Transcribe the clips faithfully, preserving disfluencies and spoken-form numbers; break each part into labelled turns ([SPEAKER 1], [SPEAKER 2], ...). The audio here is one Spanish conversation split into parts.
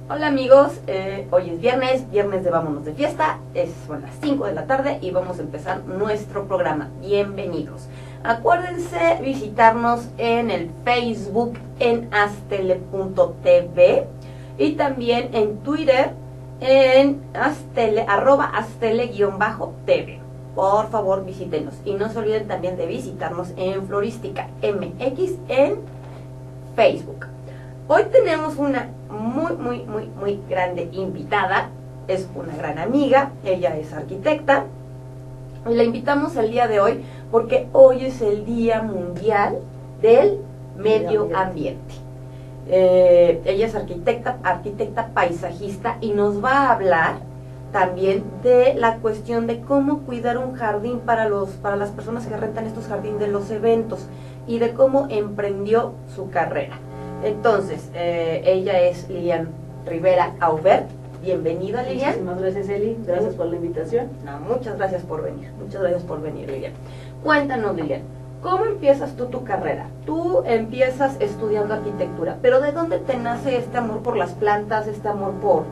[SPEAKER 1] Hola amigos, eh, hoy es viernes, viernes de Vámonos de Fiesta, es son las cinco de la tarde y vamos a empezar nuestro programa. Bienvenidos. Acuérdense visitarnos en el Facebook en astele punto t v y también en Twitter en astele, arroba astele-tv. Por favor visítenos y no se olviden también de visitarnos en Florística M X en Facebook. Hoy tenemos una muy, muy, muy, muy grande invitada. Es una gran amiga, ella es arquitecta. Y la invitamos el día de hoy porque hoy es el Día Mundial del Medio Ambiente. Eh, ella es arquitecta, arquitecta paisajista y nos va a hablar también de la cuestión de cómo cuidar un jardín para, los, para las personas que rentan estos jardines de los eventos y de cómo emprendió su carrera. Entonces, eh, ella es Lilian Rivera Aubert. Bienvenida, Lilian.
[SPEAKER 2] Muchísimas gracias, Eli. Gracias por la invitación.
[SPEAKER 1] No, muchas gracias por venir. Muchas gracias por venir, Lilian. Cuéntanos, Lilian, ¿cómo empiezas tú tu carrera? Tú empiezas estudiando arquitectura, pero ¿de dónde te nace este amor por las plantas, este amor por,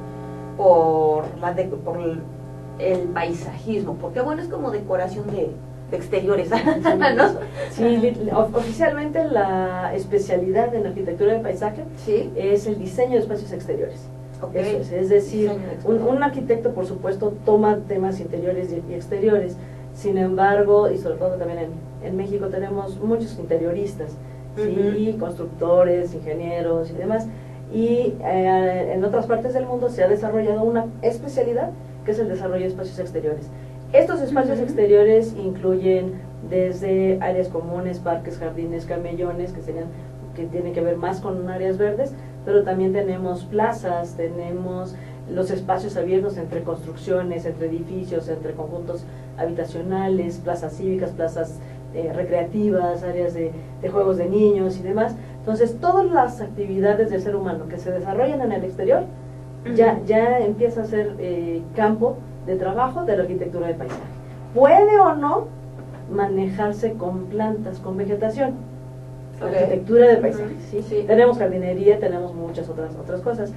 [SPEAKER 1] por, la de, por el, el paisajismo? Porque, bueno, es como decoración de... de exteriores, ¿no?
[SPEAKER 2] Sí, oficialmente la especialidad en arquitectura de paisaje ¿Sí? es el diseño de espacios exteriores. Okay. Eso es, es decir, un, un arquitecto por supuesto toma temas interiores y exteriores, sin embargo, y sobre todo también en, en México tenemos muchos interioristas, uh-huh. ¿sí? Constructores, ingenieros y demás, y eh, en otras partes del mundo se ha desarrollado una especialidad que es el desarrollo de espacios exteriores. Estos espacios uh-huh. exteriores incluyen desde áreas comunes, parques, jardines, camellones, que serían que tienen que ver más con áreas verdes, pero también tenemos plazas, tenemos los espacios abiertos entre construcciones, entre edificios, entre conjuntos habitacionales, plazas cívicas, plazas eh, recreativas, áreas de, de juegos de niños y demás. Entonces, todas las actividades del ser humano que se desarrollan en el exterior uh-huh. ya, ya empieza a ser eh, campo de trabajo de la arquitectura de paisaje. Puede o no manejarse con plantas, con vegetación. Okay. Arquitectura de paisaje, uh-huh. ¿sí? Sí. Tenemos jardinería, tenemos muchas otras otras cosas.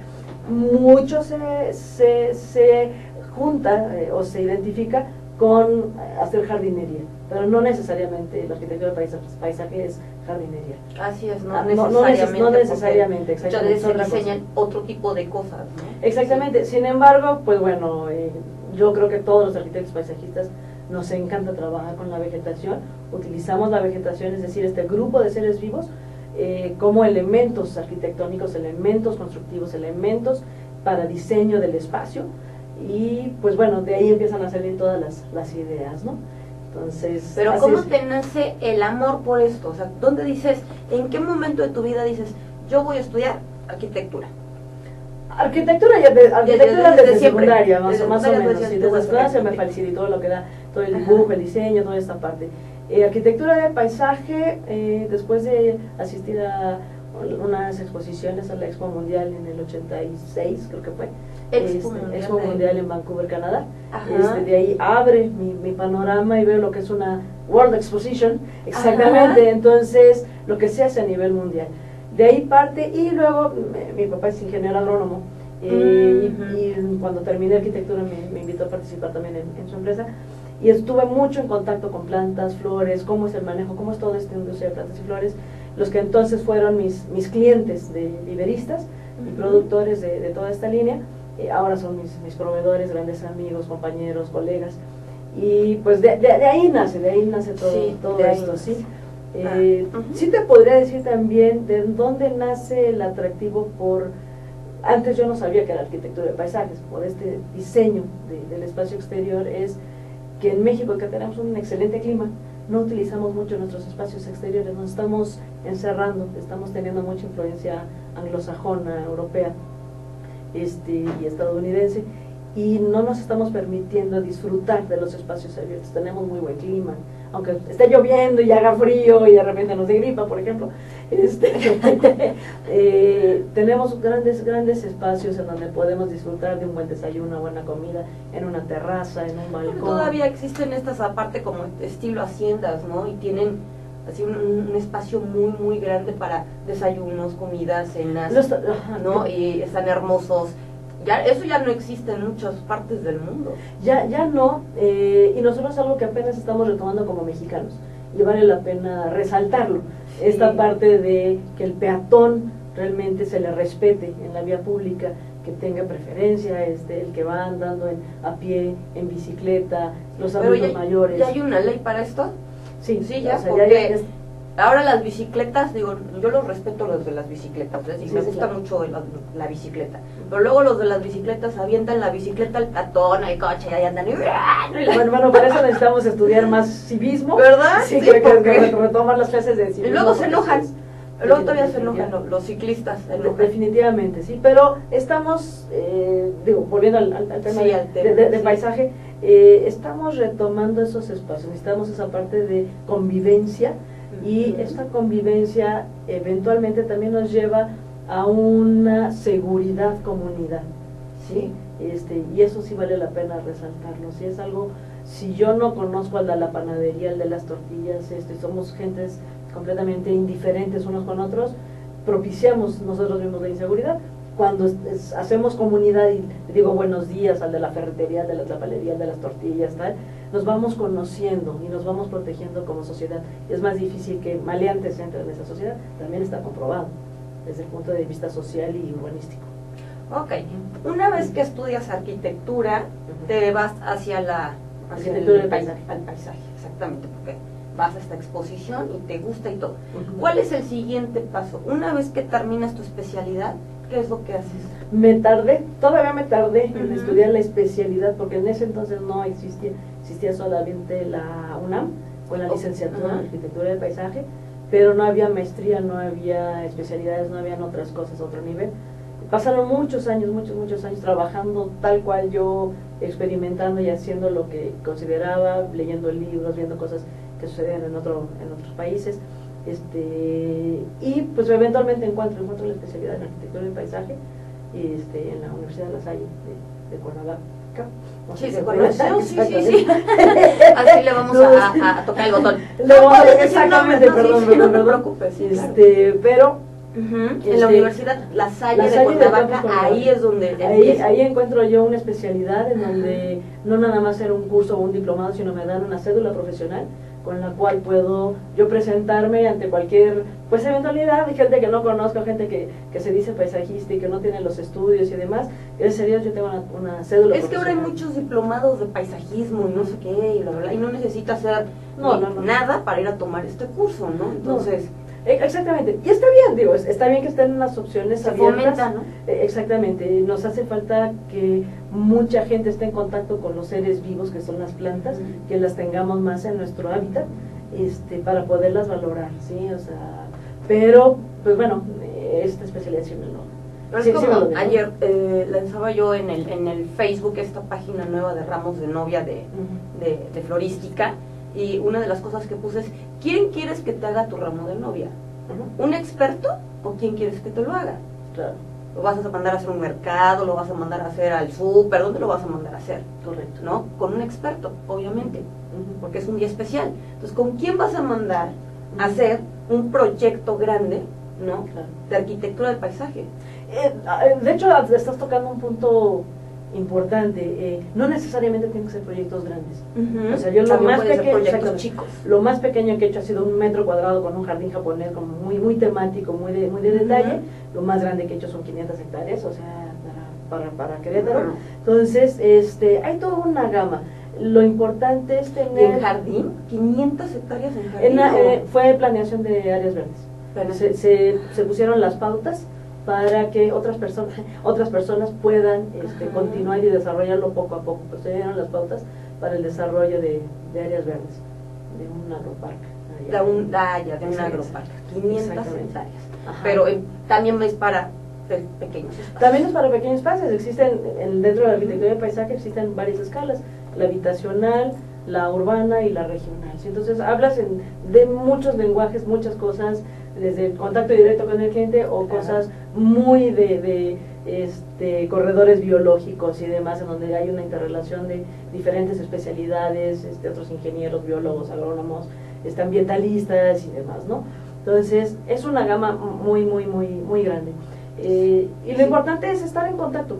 [SPEAKER 2] Mucho se, se, se junta eh, o se identifica con hacer jardinería, pero no necesariamente la arquitectura de paisaje, paisaje es jardinería.
[SPEAKER 1] Así es, no,
[SPEAKER 2] ah,
[SPEAKER 1] necesariamente.
[SPEAKER 2] No, no necesariamente, exactamente.
[SPEAKER 1] Muchas veces se diseñan otro tipo de cosas, ¿no?
[SPEAKER 2] Exactamente, sí. Sin embargo, pues bueno, eh, yo creo que todos los arquitectos paisajistas nos encanta trabajar con la vegetación, utilizamos la vegetación, es decir, este grupo de seres vivos, eh, como elementos arquitectónicos, elementos constructivos, elementos para diseño del espacio, y pues bueno, de ahí empiezan a salir todas las, las ideas, ¿no? Entonces,
[SPEAKER 1] pero ¿cómo es. te nace el amor por esto? O sea, ¿dónde dices, en qué momento de tu vida dices, yo voy a estudiar arquitectura?
[SPEAKER 2] Arquitectura ya de, arquitectura desde, desde, desde secundaria, más,
[SPEAKER 1] desde
[SPEAKER 2] más o menos, sí, desde escuela se me facilitó lo que da todo el dibujo, Ajá. el diseño, toda esta parte. Eh, arquitectura de paisaje, eh, después de asistir a unas exposiciones a la Expo Mundial en el ochenta y seis, creo que fue,
[SPEAKER 1] Expo,
[SPEAKER 2] este,
[SPEAKER 1] Mundial,
[SPEAKER 2] Expo Mundial en Vancouver, Canadá. Este, de ahí abre mi, mi panorama y veo lo que es una World Exposition, exactamente, Ajá. entonces lo que se hace a nivel mundial. De ahí parte, y luego mi, mi papá es ingeniero agrónomo, eh, uh-huh. y, y cuando terminé arquitectura me, me invitó a participar también en, en su empresa, y estuve mucho en contacto con plantas, flores, cómo es el manejo, cómo es toda esta industria de plantas y flores, los que entonces fueron mis, mis clientes de viveristas uh-huh. y productores de, de toda esta línea, eh, ahora son mis, mis proveedores, grandes amigos, compañeros, colegas, y pues de, de, de ahí nace, de ahí nace todo, sí, todo esto, ¿sí? Eh, uh-huh. Sí te podría decir también de dónde nace el atractivo por, antes yo no sabía que era arquitectura de paisajes, por este diseño de, del espacio exterior, es que en México, que tenemos un excelente clima, no utilizamos mucho nuestros espacios exteriores, nos estamos encerrando, estamos teniendo mucha influencia anglosajona, europea este, y estadounidense, y no nos estamos permitiendo disfrutar de los espacios abiertos. Tenemos muy buen clima, aunque esté lloviendo y haga frío y de repente nos dé gripa, por ejemplo, este, eh, tenemos grandes grandes espacios en donde podemos disfrutar de un buen desayuno, una buena comida, en una terraza, en un balcón.
[SPEAKER 1] Porque todavía existen estas aparte como estilo haciendas, ¿no? Y tienen así un, un espacio muy muy grande para desayunos, comidas, cenas, Los, ¿no? Y están hermosos. Ya, eso ya no existe en muchas partes del mundo.
[SPEAKER 2] Ya, ya no, eh, y nosotros es algo que apenas estamos retomando como mexicanos, y vale la pena resaltarlo, sí. Esta parte de que el peatón realmente se le respete en la vía pública, que tenga preferencia, este, el que va andando en, a pie, en bicicleta, los adultos
[SPEAKER 1] ya,
[SPEAKER 2] mayores.
[SPEAKER 1] ¿Ya hay una ley para esto?
[SPEAKER 2] Sí,
[SPEAKER 1] sí, ya,
[SPEAKER 2] o sea,
[SPEAKER 1] porque
[SPEAKER 2] ya, ya es,
[SPEAKER 1] ahora las bicicletas, digo, yo los respeto los de las bicicletas, ¿ves? Y
[SPEAKER 2] sí,
[SPEAKER 1] me
[SPEAKER 2] sí,
[SPEAKER 1] gusta
[SPEAKER 2] claro.
[SPEAKER 1] mucho la, la bicicleta, pero luego los de las bicicletas avientan la bicicleta al peatón, al coche, y ahí andan y...
[SPEAKER 2] Bueno, bueno, para eso necesitamos estudiar más civismo,
[SPEAKER 1] ¿verdad?
[SPEAKER 2] Sí,
[SPEAKER 1] Sí,
[SPEAKER 2] creo que
[SPEAKER 1] porque...
[SPEAKER 2] retomar las clases de civismo.
[SPEAKER 1] Y luego se enojan,
[SPEAKER 2] es,
[SPEAKER 1] luego todavía se enojan los, los ciclistas, se enojan.
[SPEAKER 2] Definitivamente, sí, pero estamos, eh, digo, volviendo al, al, al tema,
[SPEAKER 1] sí,
[SPEAKER 2] de,
[SPEAKER 1] al tema
[SPEAKER 2] de, de, de
[SPEAKER 1] sí.
[SPEAKER 2] paisaje, eh, estamos retomando esos espacios, necesitamos esa parte de convivencia, y esta convivencia eventualmente también nos lleva a una seguridad comunidad, ¿sí? Este, y eso sí vale la pena resaltarlo. Si es algo, si yo no conozco al de la panadería, al de las tortillas, este, somos gentes completamente indiferentes unos con otros, propiciamos nosotros mismos la inseguridad. Cuando es, es, hacemos comunidad y le digo buenos días al de la ferretería, al de la tlapalería, al de las tortillas, tal, nos vamos conociendo y nos vamos protegiendo como sociedad. Es más difícil que maleantes entren en esa sociedad, también está comprobado desde el punto de vista social y urbanístico.
[SPEAKER 1] Ok, una vez que estudias arquitectura, uh-huh. te vas hacia la hacia
[SPEAKER 2] arquitectura
[SPEAKER 1] el
[SPEAKER 2] del paisaje.
[SPEAKER 1] Al paisaje, exactamente, porque vas a esta exposición y te gusta y todo.
[SPEAKER 2] Uh-huh.
[SPEAKER 1] ¿Cuál es el siguiente paso? Una vez que terminas tu especialidad, ¿qué es lo que haces?
[SPEAKER 2] Me tardé, todavía me tardé uh-huh. en estudiar la especialidad, porque en ese entonces no existía, existía solamente la UNAM, con la licenciatura uh-huh. en arquitectura del paisaje, pero no había maestría, no había especialidades, no habían otras cosas a otro nivel. Pasaron muchos años, muchos, muchos años trabajando tal cual yo, experimentando y haciendo lo que consideraba, leyendo libros, viendo cosas que sucedían en, otro, en otros países. Este, y pues eventualmente encuentro, encuentro la especialidad en arquitectura del paisaje y este, en la Universidad de La Salle de, de Cuernavaca.
[SPEAKER 1] No sí, se conoce, sí, sí, sí. Así le vamos
[SPEAKER 2] no,
[SPEAKER 1] a, a, a tocar el botón.
[SPEAKER 2] No, no, exactamente, no, perdón,
[SPEAKER 1] sí,
[SPEAKER 2] perdón,
[SPEAKER 1] no
[SPEAKER 2] perdón.
[SPEAKER 1] te preocupes, sí,
[SPEAKER 2] este,
[SPEAKER 1] claro.
[SPEAKER 2] pero
[SPEAKER 1] uh-huh.
[SPEAKER 2] este,
[SPEAKER 1] en la Universidad La Salle,
[SPEAKER 2] La
[SPEAKER 1] de
[SPEAKER 2] Salle
[SPEAKER 1] Cuernavaca,
[SPEAKER 2] de
[SPEAKER 1] ahí es donde
[SPEAKER 2] ahí,
[SPEAKER 1] empieza.
[SPEAKER 2] ahí encuentro yo una especialidad en donde no nada más era un curso o un diplomado, sino me dan una cédula profesional con la cual puedo yo presentarme ante cualquier pues eventualidad de gente que no conozco, gente que, que se dice paisajista y que no tiene los estudios y demás. Gracias a Dios yo tengo una, una cédula
[SPEAKER 1] es que ahora hay muchos diplomados de paisajismo y no sé qué, y, la verdad, y no necesitas hacer
[SPEAKER 2] no, no, no.
[SPEAKER 1] nada para ir a tomar este curso, ¿no? Entonces...
[SPEAKER 2] No. Exactamente, y está bien, digo, está bien que estén las opciones
[SPEAKER 1] se
[SPEAKER 2] abiertas.
[SPEAKER 1] Fomenta, ¿no?
[SPEAKER 2] Exactamente, nos hace falta que mucha gente esté en contacto con los seres vivos que son las plantas, uh-huh. que las tengamos más en nuestro hábitat, este, para poderlas valorar, ¿sí? O sea, pero, pues bueno, esta especialidad sí me lo...
[SPEAKER 1] Pero
[SPEAKER 2] sí,
[SPEAKER 1] es como
[SPEAKER 2] sí me lo digo.
[SPEAKER 1] Ayer eh, lanzaba yo en el, en el Facebook esta página nueva de ramos de novia de, uh-huh. de, de florística, y una de las cosas que puse es, ¿quién quieres que te haga tu ramo de novia? Uh-huh. ¿Un experto o quién quieres que te lo haga?
[SPEAKER 2] Claro.
[SPEAKER 1] ¿Lo vas a mandar a hacer a un mercado? ¿Lo vas a mandar a hacer al súper? ¿Dónde lo vas a mandar a hacer?
[SPEAKER 2] Correcto.
[SPEAKER 1] ¿No? Con un experto, obviamente,
[SPEAKER 2] uh-huh.
[SPEAKER 1] porque es un día especial. Entonces, ¿con quién vas a mandar a hacer un proyecto grande, ¿no?
[SPEAKER 2] Claro.
[SPEAKER 1] De arquitectura del paisaje?
[SPEAKER 2] Eh, de hecho, estás tocando un punto importante, eh, no necesariamente tienen que ser proyectos grandes.
[SPEAKER 1] Uh-huh.
[SPEAKER 2] O sea, yo lo
[SPEAKER 1] También
[SPEAKER 2] más
[SPEAKER 1] puede ser
[SPEAKER 2] pequeño,
[SPEAKER 1] proyectos chicos.
[SPEAKER 2] Lo más pequeño que he hecho ha sido un metro cuadrado con un jardín japonés como muy muy temático, muy de muy de detalle. Uh-huh. Lo más grande que he hecho son quinientas hectáreas, o sea, para para, para Querétaro. Uh-huh. Entonces, este, hay toda una gama. Lo importante es tener...
[SPEAKER 1] ¿Y en jardín? ¿quinientas hectáreas en jardín?
[SPEAKER 2] En la, eh, fue planeación de áreas verdes. Se, se, se pusieron las pautas para que otras personas otras personas puedan este, continuar y desarrollarlo poco a poco. Pues se dieron las pautas para el desarrollo de, de áreas verdes, de un agroparque.
[SPEAKER 1] De un, ah, ya, de un agroparque, quinientas hectáreas.
[SPEAKER 2] Ajá.
[SPEAKER 1] Pero eh, también es para pe pequeños espacios.
[SPEAKER 2] También es para pequeños espacios. Existen, en, dentro de la arquitectura de paisaje existen varias escalas, la habitacional, la urbana y la regional. Entonces hablas en, de muchos lenguajes, muchas cosas, desde el contacto directo con el cliente o claro. cosas muy de, de este, corredores biológicos y demás, en donde hay una interrelación de diferentes especialidades, este, otros ingenieros, biólogos, agrónomos, este, ambientalistas y demás, ¿no? Entonces es una gama muy, muy, muy, muy grande. Eh, y lo sí. importante es estar en contacto, pues,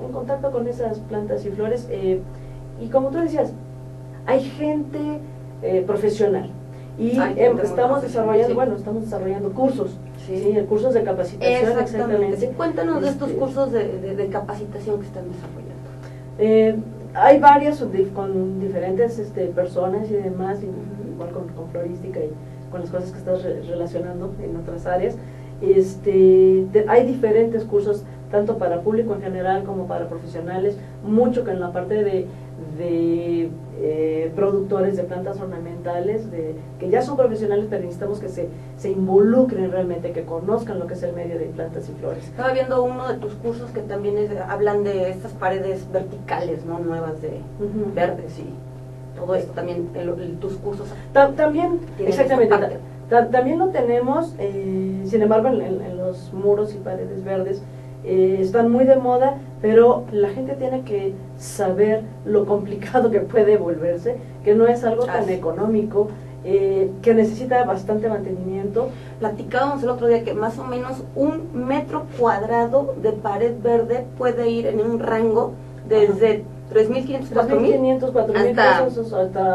[SPEAKER 2] en contacto con esas plantas y flores, eh, y como tú decías, hay gente eh, profesional, y
[SPEAKER 1] Ay,
[SPEAKER 2] em,
[SPEAKER 1] gente
[SPEAKER 2] estamos desarrollando,
[SPEAKER 1] sí.
[SPEAKER 2] bueno, estamos desarrollando cursos,
[SPEAKER 1] sí,
[SPEAKER 2] ¿sí? cursos de capacitación.
[SPEAKER 1] Exactamente.
[SPEAKER 2] Exactamente.
[SPEAKER 1] Sí, cuéntanos
[SPEAKER 2] este,
[SPEAKER 1] de estos cursos de, de, de capacitación que están desarrollando.
[SPEAKER 2] Eh, hay varias con diferentes este, personas y demás, y, igual con, con florística y con las cosas que estás re relacionando en otras áreas. Este, de, hay diferentes cursos, tanto para público en general como para profesionales, mucho que en la parte de, de eh, productores de plantas ornamentales, de, que ya son profesionales, pero necesitamos que se, se involucren realmente, que conozcan lo que es el medio de plantas y flores.
[SPEAKER 1] Estaba viendo uno de tus cursos que también es, hablan de estas paredes verticales, ¿no? Nuevas de uh-huh. verdes y todo esto también, el, el, tus cursos.
[SPEAKER 2] Ta también, exactamente. Ta también lo tenemos, eh, sin embargo, en, en, en los muros y paredes verdes eh, están muy de moda, pero la gente tiene que saber lo complicado que puede volverse, que no es algo tan
[SPEAKER 1] Así.
[SPEAKER 2] económico, eh, que necesita bastante mantenimiento.
[SPEAKER 1] Platicábamos el otro día que más o menos un metro cuadrado de pared verde puede ir en un rango desde tres mil quinientos, cuatro mil
[SPEAKER 2] pesos hasta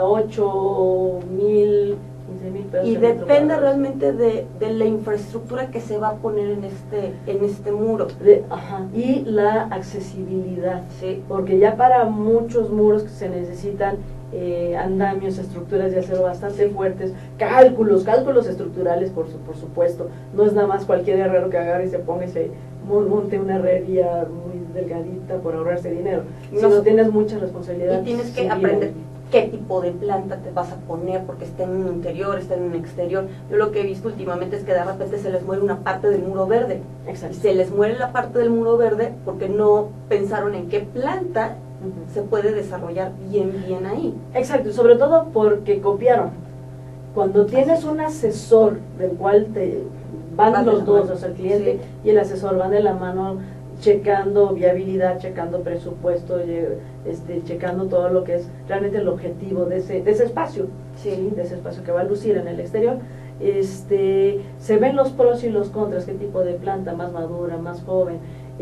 [SPEAKER 2] ocho mil, quince mil pesos.
[SPEAKER 1] Y depende realmente de, de la infraestructura que se va a poner en este, en este muro.
[SPEAKER 2] De, ajá, y la accesibilidad,
[SPEAKER 1] sí.
[SPEAKER 2] porque ya para muchos muros que se necesitan eh, andamios, estructuras de acero bastante fuertes, cálculos, cálculos estructurales por, su, por supuesto, no es nada más cualquier herrero que agarre y se ponga y se monte una herrería muy delgadita por ahorrarse dinero, no, sino tienes mucha responsabilidad.
[SPEAKER 1] Y tienes que aprender qué tipo de planta te vas a poner, porque está en un interior, está en un exterior. Yo lo que he visto últimamente es que de repente se les muere una parte del muro verde.
[SPEAKER 2] Exacto.
[SPEAKER 1] Y se les muere la parte del muro verde porque no pensaron en qué planta uh-huh. se puede desarrollar bien, bien ahí.
[SPEAKER 2] Exacto, sobre todo porque copiaron. Cuando tienes un asesor del cual te van, van los dos, o sea, el cliente sí. y el asesor van de la mano, checando viabilidad, checando presupuesto, este, checando todo lo que es realmente el objetivo de ese, de ese espacio,
[SPEAKER 1] sí.
[SPEAKER 2] ¿sí? de ese espacio que va a lucir en el exterior. Este, se ven los pros y los contras, qué tipo de planta, más madura, más joven.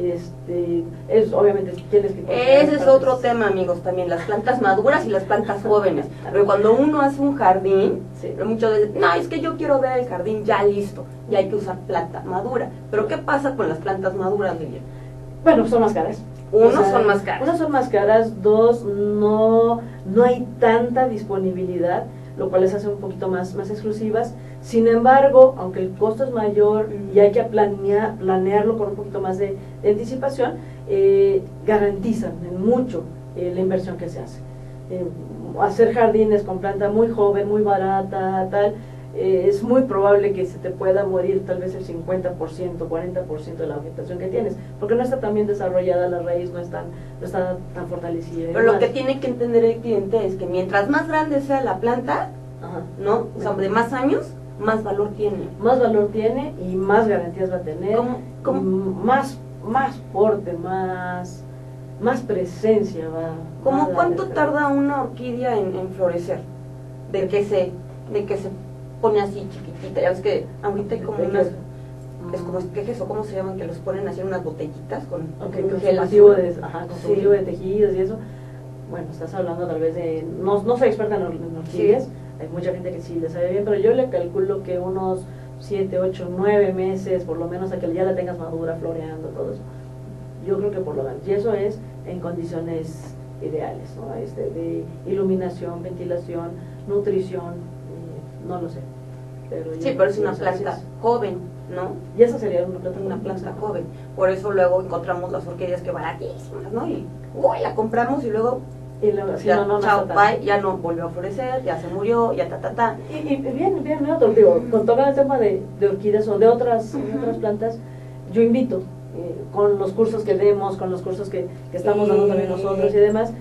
[SPEAKER 2] Este, es, obviamente tienes que...
[SPEAKER 1] Ese es otro tema, amigos, también, las plantas maduras y las plantas jóvenes. Pero cuando uno hace un jardín, sí. muchas veces, no, es que yo quiero ver el jardín ya listo, y hay que usar planta madura. Pero ¿qué pasa con las plantas maduras, Lilian?
[SPEAKER 2] Bueno, son más caras.
[SPEAKER 1] Uno,
[SPEAKER 2] o sea,
[SPEAKER 1] son más caras.
[SPEAKER 2] Uno, son más caras. Dos, no, no hay tanta disponibilidad, lo cual les hace un poquito más, más exclusivas. Sin embargo, aunque el costo es mayor y hay que planear, planearlo con un poquito más de, de anticipación, eh, garantizan en mucho eh, la inversión que se hace. Eh, hacer jardines con planta muy joven, muy barata, tal, eh, es muy probable que se te pueda morir tal vez el cincuenta por ciento, cuarenta por ciento de la vegetación que tienes, porque no está tan bien desarrollada la raíz, no, están, no está tan fortalecida.
[SPEAKER 1] Pero lo que tiene que entender el cliente es que mientras más grande sea la planta, Ajá. ¿no? O sea, de más años, más valor tiene.
[SPEAKER 2] Más valor tiene y más garantías va a tener.
[SPEAKER 1] ¿Cómo? ¿Cómo?
[SPEAKER 2] Más, más porte, más, más presencia va.
[SPEAKER 1] ¿Cómo cuánto tarda una orquídea en, en florecer? De que se, de que se pone así chiquitita. Ya ves que ahorita hay como unas, es como ¿qué es eso? ¿Cómo se llaman? Que los ponen así en unas botellitas con,
[SPEAKER 2] okay,
[SPEAKER 1] con
[SPEAKER 2] con
[SPEAKER 1] gel
[SPEAKER 2] cultivo
[SPEAKER 1] azul.
[SPEAKER 2] de, ajá, con cultivo
[SPEAKER 1] sí.
[SPEAKER 2] de tejidos y eso. Bueno, estás hablando tal vez de, no, no soy experta en, en orquídeas, sí. hay mucha gente que sí le sabe bien, pero yo le calculo que unos siete, ocho, nueve meses, por lo menos a que ya la tengas madura, floreando, todo eso. Yo creo que por lo menos, y eso es en condiciones ideales, ¿no? Este, de iluminación, ventilación, nutrición, eh, no lo sé. Pero
[SPEAKER 1] sí, pero es una planta es, joven, ¿no?
[SPEAKER 2] Y esa sería una planta,
[SPEAKER 1] una planta joven. Por eso luego encontramos las orquídeas que baratísimas, ¿no? Y uy, la compramos y luego
[SPEAKER 2] y luego,
[SPEAKER 1] ya,
[SPEAKER 2] no, no,
[SPEAKER 1] chao,
[SPEAKER 2] no
[SPEAKER 1] bye, ya no volvió a florecer, ya se murió, ya ta, ta, ta.
[SPEAKER 2] Y, y bien, bien, otro, digo, con todo el tema de, de orquídeas o de otras, uh-huh. otras plantas, yo invito, eh, con los cursos que demos, con los cursos que, que estamos y... dando también nosotros y demás,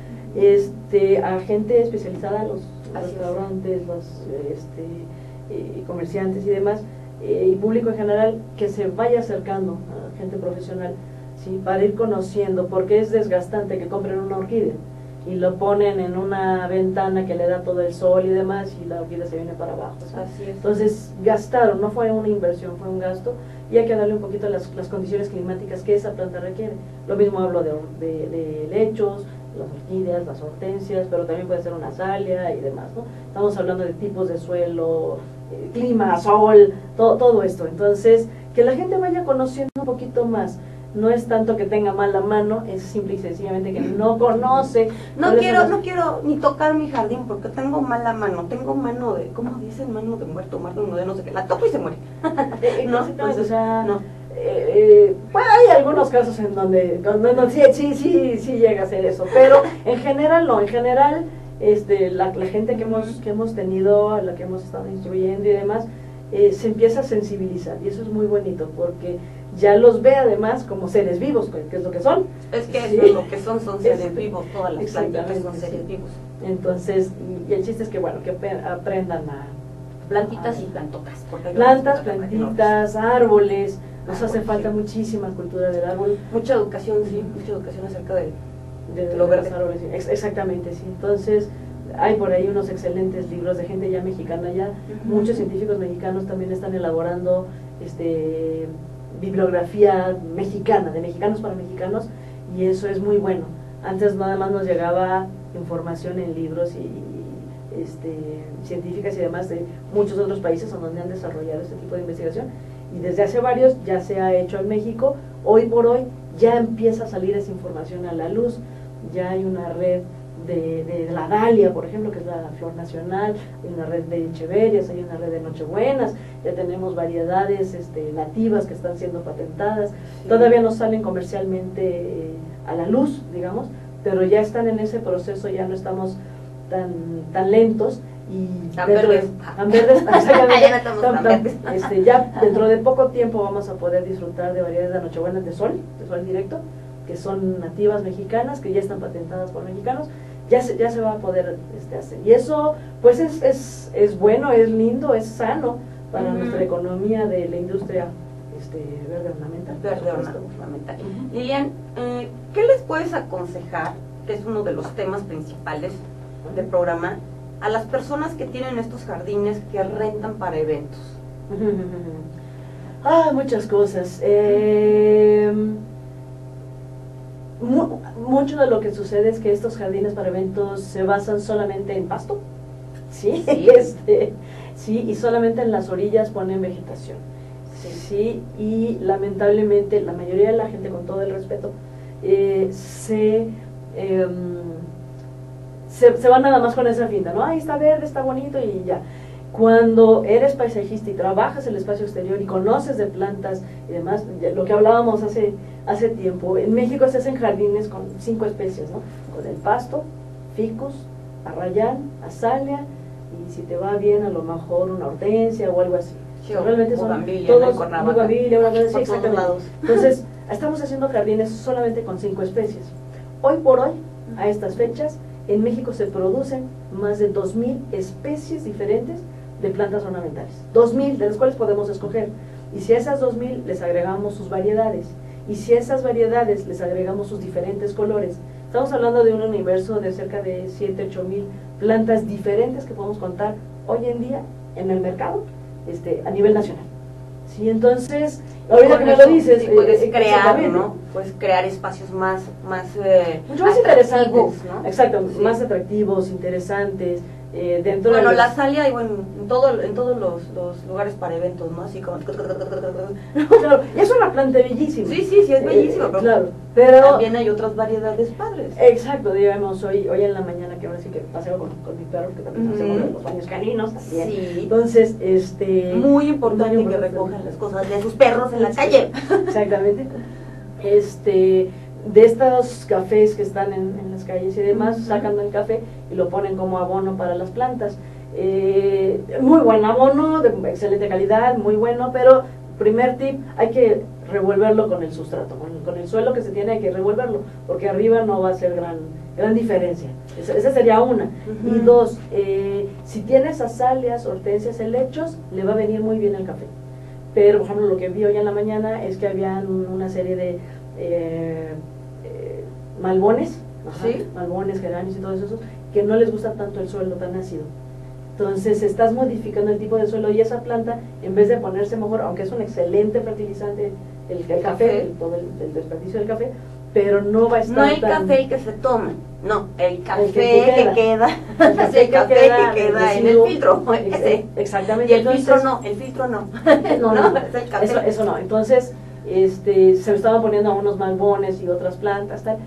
[SPEAKER 2] este, a gente especializada, los Así restaurantes, es. los este, eh, comerciantes y demás, eh, y público en general, que se vaya acercando a gente profesional, ¿sí? Para ir conociendo, porque es desgastante que compren una orquídea. y lo ponen en una ventana que le da todo el sol y demás, y la orquídea se viene para abajo, ¿sí?
[SPEAKER 1] Así es.
[SPEAKER 2] Entonces gastaron, no fue una inversión, fue un gasto, y hay que darle un poquito las, las condiciones climáticas que esa planta requiere. Lo mismo hablo de, de, de lechos, las orquídeas, las hortensias, pero también puede ser una azalea y demás, ¿no? Estamos hablando de tipos de suelo, eh, clima, sol, todo, todo esto. Entonces, que la gente vaya conociendo un poquito más. No es tanto que tenga mala mano, es simple y sencillamente que no conoce.
[SPEAKER 1] No quiero, no quiero ni tocar mi jardín porque tengo mala mano, tengo mano de, ¿cómo dicen? Mano de muerto, mano de no sé qué, la toco y se muere.
[SPEAKER 2] No, pues, o sea,
[SPEAKER 1] no.
[SPEAKER 2] Eh, bueno, hay algunos casos en donde, donde no, sí, sí, sí, sí llega a ser eso, pero en general no, en general este, la, la gente que hemos, que hemos tenido, la que hemos estado instruyendo y demás, eh, se empieza a sensibilizar, y eso es muy bonito porque ya los ve además como seres vivos, que es lo que son.
[SPEAKER 1] Es que
[SPEAKER 2] sí.
[SPEAKER 1] eso es lo que son, son seres
[SPEAKER 2] es,
[SPEAKER 1] vivos, todas las plantitas son seres
[SPEAKER 2] sí.
[SPEAKER 1] vivos.
[SPEAKER 2] Entonces, y, y el chiste es que bueno, que aprendan a
[SPEAKER 1] plantitas y plantotas.
[SPEAKER 2] Plantas, plantitas, árboles, nos hace falta
[SPEAKER 1] sí.
[SPEAKER 2] muchísima cultura del árbol.
[SPEAKER 1] Mucha educación, sí, mucha educación acerca de,
[SPEAKER 2] de,
[SPEAKER 1] de lo
[SPEAKER 2] de
[SPEAKER 1] verde.
[SPEAKER 2] Los árboles, sí. Exactamente, sí. Entonces, hay por ahí unos excelentes libros de gente ya mexicana ya. Uh-huh. Muchos científicos mexicanos también están elaborando este bibliografía mexicana, de mexicanos para mexicanos, y eso es muy bueno. Antes nada más nos llegaba información en libros y este, científicas y demás de muchos otros países donde han desarrollado este tipo de investigación, y desde hace varios ya se ha hecho en México. Hoy por hoy ya empieza a salir esa información a la luz, ya hay una red de, de la dalia, por ejemplo, que es la flor nacional, hay una red de echeverias, hay una red de nochebuenas, ya tenemos variedades este, nativas que están siendo patentadas, sí. Todavía no salen comercialmente eh, a la luz, digamos, pero ya están en ese proceso, ya no estamos tan, tan lentos, y
[SPEAKER 1] tan verdes,
[SPEAKER 2] de, tan verdes,
[SPEAKER 1] ya no estamos tan, tan verdes.
[SPEAKER 2] Este, ya dentro de poco tiempo vamos a poder disfrutar de variedades de nochebuenas de sol, de sol directo, que son nativas mexicanas, que ya están patentadas por mexicanos, ya se, ya se va a poder este, hacer. Y eso pues es, es, es bueno, es lindo, es sano para uh-huh. nuestra economía de la industria este, verde ornamental.
[SPEAKER 1] Verde ornamental. Uh-huh. Lilian, eh, ¿qué les puedes aconsejar, que es uno de los temas principales uh-huh. del programa, a las personas que tienen estos jardines que rentan para eventos?
[SPEAKER 2] Uh-huh. Ah, muchas cosas. Eh, mu mucho de lo que sucede es que estos jardines para eventos se basan solamente en pasto, ¿sí? Sí, este, sí, y solamente en las orillas ponen vegetación, sí, sí, y lamentablemente la mayoría de la gente, con todo el respeto, eh, se... Eh, Se, se va nada más con esa finta, ¿no? Ahí está verde, está bonito y ya. Cuando eres paisajista y trabajas el espacio exterior y conoces de plantas y demás, lo que hablábamos hace, hace tiempo, en México se hacen jardines con cinco especies, ¿no? Con el pasto, ficus, arrayán, azalea, y si te va bien a lo mejor una hortensia o algo así.
[SPEAKER 1] Sí,
[SPEAKER 2] o realmente son
[SPEAKER 1] bugambilia,
[SPEAKER 2] todos,
[SPEAKER 1] ¿no?
[SPEAKER 2] bugambilia, una cosa así,
[SPEAKER 1] por todos lados.
[SPEAKER 2] Entonces, estamos haciendo jardines solamente con cinco especies. Hoy por hoy, a estas fechas, en México se producen más de dos mil especies diferentes de plantas ornamentales. dos mil, de las cuales podemos escoger. Y si a esas dos mil les agregamos sus variedades, y si a esas variedades les agregamos sus diferentes colores, estamos hablando de un universo de cerca de siete, ocho mil plantas diferentes que podemos contar hoy en día en el mercado este, a nivel nacional. Sí, entonces, ahorita que me lo dices,
[SPEAKER 1] sí, puedes
[SPEAKER 2] eh,
[SPEAKER 1] crear, ¿no? Puedes crear espacios más, más eh,
[SPEAKER 2] mucho más interesantes,
[SPEAKER 1] ¿no?
[SPEAKER 2] Exacto, sí. Más
[SPEAKER 1] Sí.
[SPEAKER 2] atractivos, interesantes. Eh, dentro
[SPEAKER 1] bueno,
[SPEAKER 2] de los...
[SPEAKER 1] la salia, y bueno, en, todo, en todos los, los lugares para eventos, ¿no? Así como...
[SPEAKER 2] Claro, es una planta bellísima.
[SPEAKER 1] Sí, sí, sí, es bellísima,
[SPEAKER 2] eh,
[SPEAKER 1] pero,
[SPEAKER 2] claro, pero
[SPEAKER 1] también hay otras variedades padres.
[SPEAKER 2] Exacto, digamos, hoy, hoy en la mañana, que ahora sí que paseo con, con mi perro, que también
[SPEAKER 1] Uh-huh.
[SPEAKER 2] hacemos los baños caninos también.
[SPEAKER 1] Sí.
[SPEAKER 2] Entonces, este...
[SPEAKER 1] Muy importante
[SPEAKER 2] muy
[SPEAKER 1] que
[SPEAKER 2] importante.
[SPEAKER 1] recojan las cosas de sus perros en la calle.
[SPEAKER 2] Exactamente. Este... de estos cafés que están en, en las calles y demás, uh-huh. sacan el café y lo ponen como abono para las plantas. Eh, muy buen abono, de excelente calidad, muy bueno, pero primer tip, hay que revolverlo con el sustrato, con, con el suelo que se tiene, hay que revolverlo, porque arriba no va a ser gran, gran diferencia. Esa, esa sería una. Uh-huh. Y dos, eh, si tienes azaleas, hortensias, helechos, le va a venir muy bien el café. Pero, por ejemplo, lo que vi hoy en la mañana es que habían una serie de eh, eh, malbones, ajá,
[SPEAKER 1] ¿Sí?
[SPEAKER 2] malbones, geranios y todo eso, que no les gusta tanto el suelo tan ácido. Entonces estás modificando el tipo de suelo y esa planta, en vez de ponerse mejor, aunque es un excelente fertilizante, el, el café,
[SPEAKER 1] café.
[SPEAKER 2] El, todo el, el desperdicio del café, pero no va a estar
[SPEAKER 1] No el
[SPEAKER 2] tan,
[SPEAKER 1] café que se toma, no, el café
[SPEAKER 2] el que, que
[SPEAKER 1] que queda,
[SPEAKER 2] el café,
[SPEAKER 1] el café
[SPEAKER 2] que queda,
[SPEAKER 1] que queda en el
[SPEAKER 2] residuo,
[SPEAKER 1] filtro,
[SPEAKER 2] ex-
[SPEAKER 1] ese.
[SPEAKER 2] exactamente.
[SPEAKER 1] Y el
[SPEAKER 2] Entonces,
[SPEAKER 1] filtro no, el filtro no.
[SPEAKER 2] no, no, no,
[SPEAKER 1] es el café.
[SPEAKER 2] Eso, eso no. Entonces, este, se estaban poniendo unos malbones y otras plantas, tal.